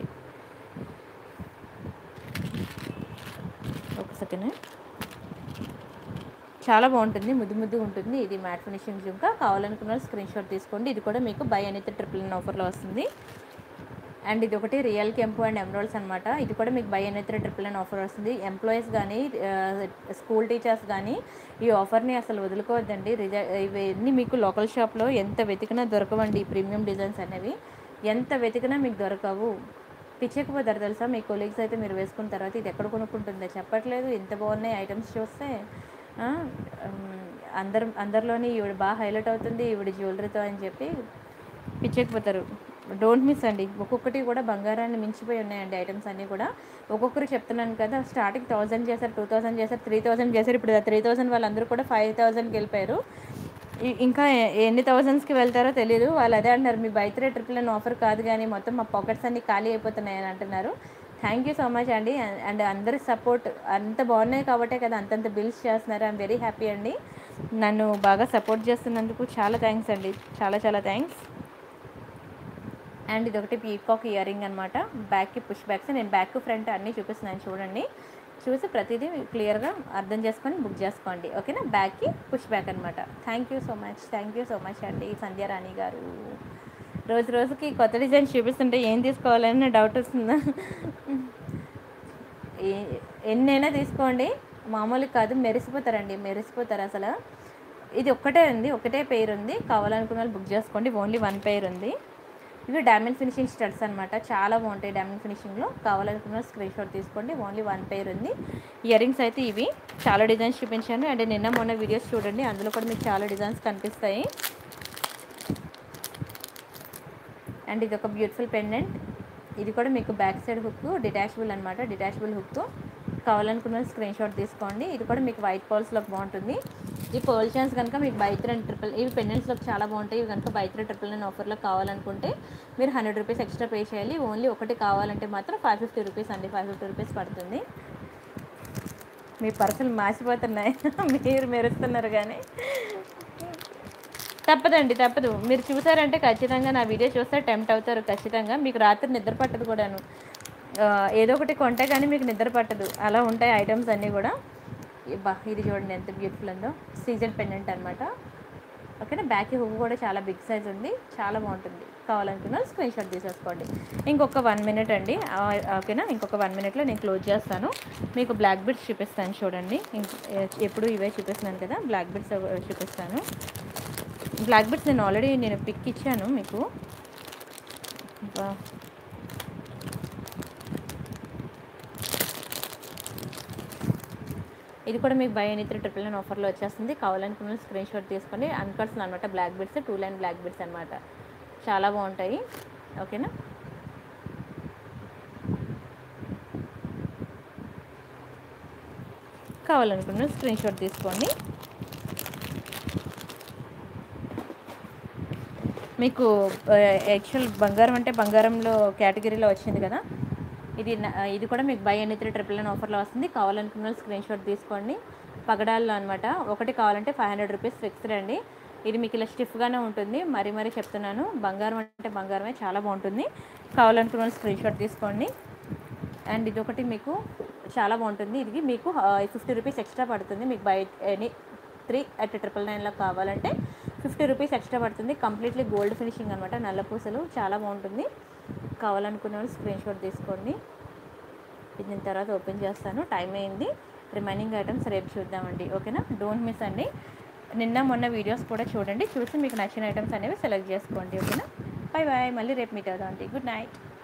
ఒక సెకండ్. చాలా బాగుంటుంది, ముద్దు ఉంటుంది. ఇది మ్యాట్ ఫినిషింగ్ జుంకా, కావాలనుకున్న వాళ్ళు స్క్రీన్ షాట్ తీసుకోండి. ఇది కూడా మీకు బై ఎనీథింగ్ 999 ఆఫర్లో వస్తుంది. అండ్ ఇది ఒకటి రియల్ కెంపు అండ్ ఎమరాల్డ్స్ అనమాట. ఇది కూడా మీకు బై ఎనీథింగ్ 999 ఆఫర్ వస్తుంది. ఎంప్లాయీస్ కానీ స్కూల్ టీచర్స్ కానీ ఈ ఆఫర్ని అసలు వదులుకోవద్దండి. ఇవన్నీ మీకు లోకల్ షాప్లో ఎంత వెతికినా దొరకవండి. ఈ ప్రీమియం డిజైన్స్ అనేవి ఎంత వెతికినా మీకు దొరకవు. పిచ్చెక్కిపోతారు తెలుసా మీ కొలీగ్స్ అయితే. మీరు వేసుకున్న తర్వాత ఇది ఎక్కడ కొనుక్కుంటుందో చెప్పట్లేదు, ఎంత బాగున్నాయి ఐటమ్స్ చూస్తే. అందరిలోని ఈవిడ బాగా హైలైట్ అవుతుంది ఈవిడ జ్యువెలరీతో అని చెప్పి పిచ్చెక్కిపోతారు. డోంట్ మిస్ అండి. ఒక్కొక్కటి కూడా బంగారాన్ని మించిపోయి ఉన్నాయండి ఐటమ్స్ అన్నీ కూడా. ఒక్కొక్కరు చెప్తున్నాను కదా, స్టార్టింగ్ 1000 చేశారు, 2000 చేశారు, 3000 చేశారు. ఇప్పుడు 3000 వాళ్ళందరూ కూడా 5000కి వెళ్ళిపోయారు. ఇంకా ఎన్ని థౌజండ్స్కి వెళ్తారో తెలియదు. వాళ్ళు అదే అంటున్నారు, మీ బై 3 999 ఆఫర్ కాదు కానీ మొత్తం మా పాకెట్స్ అన్నీ ఖాళీ అయిపోతున్నాయని అంటున్నారు. థ్యాంక్ యూ సో మచ్ అండి. అండ్ అందరి సపోర్ట్ అంత బాగున్నాయి కాబట్టే కదా అంతంత బిల్స్ చేస్తున్నారు. ఐఎమ్ వెరీ హ్యాపీ అండి. నన్ను బాగా సపోర్ట్ చేస్తున్నందుకు చాలా థ్యాంక్స్ అండి, చాలా థ్యాంక్స్. అండ్ ఇది ఒకటి పీకాక్ ఇయర్ రింగ్ అనమాట. బ్యాక్కి పుష్ బ్యాక్స్, నేను బ్యాక్ ఫ్రంట్ అన్నీ చూపిస్తున్నాను చూడండి. చూసి ప్రతిదీ క్లియర్గా అర్థం చేసుకొని బుక్ చేసుకోండి, ఓకేనా? బ్యాక్కి పుష్ బ్యాక్ అనమాట. థ్యాంక్ యూ సో మచ్ అండి సంధ్యారాణి గారు. రోజుకి కొత్త డిజైన్ చూపిస్తుంటే ఏం తీసుకోవాలని డౌట్ వస్తుందా? ఎన్నైనా తీసుకోండి, మామూలుగా కాదు. మెరిసిపోతారు అసలు. ఇది ఒక్కటే ఉంది, ఒకటే పెయిర్ ఉంది. కావాలనుకున్న వాళ్ళు బుక్ చేసుకోండి. ఓన్లీ 1 పెయిర్ ఉంది. ఇవి డైమండ్ ఫినిషింగ్ స్టడ్స్ అనమాట, చాలా బాగుంటాయి డైమండ్ ఫినిషింగ్లో. కావాలనుకున్న స్క్రీన్ షాట్ తీసుకోండి. ఓన్లీ 1 పెయిర్ ఉంది. ఇయర్ రింగ్స్ అయితే ఇవి చాలా డిజైన్స్ చూపించాను. అండ్ నిన్న మొన్న వీడియోస్ చూడండి, అందులో కూడా మీకు చాలా డిజైన్స్ కనిపిస్తాయి. అండ్ ఇది ఒక బ్యూటిఫుల్ పెండెంట్. ఇది కూడా మీకు బ్యాక్ సైడ్ హుక్ డిటాచబుల్ అనమాట, డిటాచబుల్ హుక్. కావాలనుకున్న స్క్రీన్ షాట్ తీసుకోండి. ఇది కూడా మీకు వైట్ పర్ల్స్లోకి బాగుంటుంది. ఈ పర్ల్ చైన్స్ కనుక మీకు బై 3 999, ఇవి పెండెంట్స్లోకి చాలా బాగుంటాయి. ఇవి కనుక బై 3 999 ఆఫర్లో కావాలనుకుంటే మీరు 100 రూపీస్ ఎక్స్ట్రా పే చేయాలి. ఓన్లీ ఒకటి కావాలంటే మాత్రం 550 రూపీస్ అండి, 550 రూపీస్ పడుతుంది. మీ పర్సులు మాసిపోతున్నాయి, మీరు మెరుస్తున్నారు కానీ తప్పదు. మీరు చూసారంటే ఖచ్చితంగా నా వీడియో చూస్తే టెంప్ట్ అవుతారు ఖచ్చితంగా. మీకు రాత్రి నిద్ర పట్టదు కూడాను. ఏదో ఒకటి కొంటే కానీ మీకు నిద్ర పట్టదు, అలా ఉంటాయి ఐటమ్స్ అన్నీ కూడా. ఇది చూడండి ఎంత బ్యూటిఫుల్ ఉందో, సీజన్ పెండెంట్ అనమాట, ఓకేనా? బ్యాక్ హుక్ కూడా చాలా బిగ్ సైజ్ ఉంది, చాలా బాగుంటుంది. కావాలనుకున్న స్క్రీన్ షాట్ తీసేసుకోండి. ఇంకొక 1 మినిట్ అండి, ఓకేనా? ఇంకొక 1 మినిట్లో నేను క్లోజ్ చేస్తాను. మీకు బ్లాక్ బిడ్స్ చూపిస్తాను చూడండి. ఎప్పుడు ఇవే చూపిస్తున్నాను కదా, బ్లాక్ బిడ్స్ చూపిస్తాను. బ్లాక్ బిడ్స్ నేను ఆల్రెడీ పిక్ ఇచ్చాను మీకు. ఇది కూడా మీకు బై ఎనీథింగ్ 999 ఆఫర్లో వచ్చేస్తుంది. కావాలనుకున్న స్క్రీన్ షాట్ తీసుకోండి. అన్కట్స్ అనమాట, black beads 2 line black beads అనమాట, చాలా బాగుంటాయి, ఓకేనా? కావాలనుకున్న స్క్రీన్ షాట్ తీసుకోండి. మీకు యాక్చువల్ బంగారం అంటే బంగారంలో కేటగిరీలో వచ్చింది కదా, ఇది కూడా మీకు బై ఎనీథింగ్ 999 ఆఫర్లో వస్తుంది. కావాలనుకున్న స్క్రీన్ షాట్ తీసుకోండి. పగడాల్లో అనమాట, ఒకటి కావాలంటే 500 రూపీస్ ఫిక్స్డ్ అండి. ఇది మీకు ఇలా స్టిఫ్గానే ఉంటుంది, మరీ చెప్తున్నాను. బంగారం అంటే బంగారమే, చాలా బాగుంటుంది. కావాలనుకున్న స్క్రీన్ షాట్ తీసుకోండి. అండ్ ఇదొకటి మీకు చాలా బాగుంటుంది. ఇది మీకు 50 రూపీస్ ఎక్స్ట్రా పడుతుంది. మీకు బై ఎనీ 3 at 999లో కావాలంటే 50 రూపీస్ ఎక్స్ట్రా పడుతుంది. కంప్లీట్లీ గోల్డ్ ఫినిషింగ్ అనమాట, నల్ల పూసలు, చాలా బాగుంటుంది. కావాలనుకునే వాళ్ళు స్క్రీన్ షాట్ తీసుకోండి. ఇది నేను తర్వాత ఓపెన్ చేస్తాను, టైం అయింది. రిమైనింగ్ ఐటమ్స్ రేపు చూద్దామండి, ఓకేనా? డోంట్ మిస్ అండి. నిన్న మొన్న వీడియోస్ కూడా చూడండి, చూసి మీకు నచ్చిన ఐటమ్స్ అనేవి సెలెక్ట్ చేసుకోండి, ఓకేనా? బై బాయ్, మళ్ళీ రేపు మీట్ అవుదాం అండి. Good night.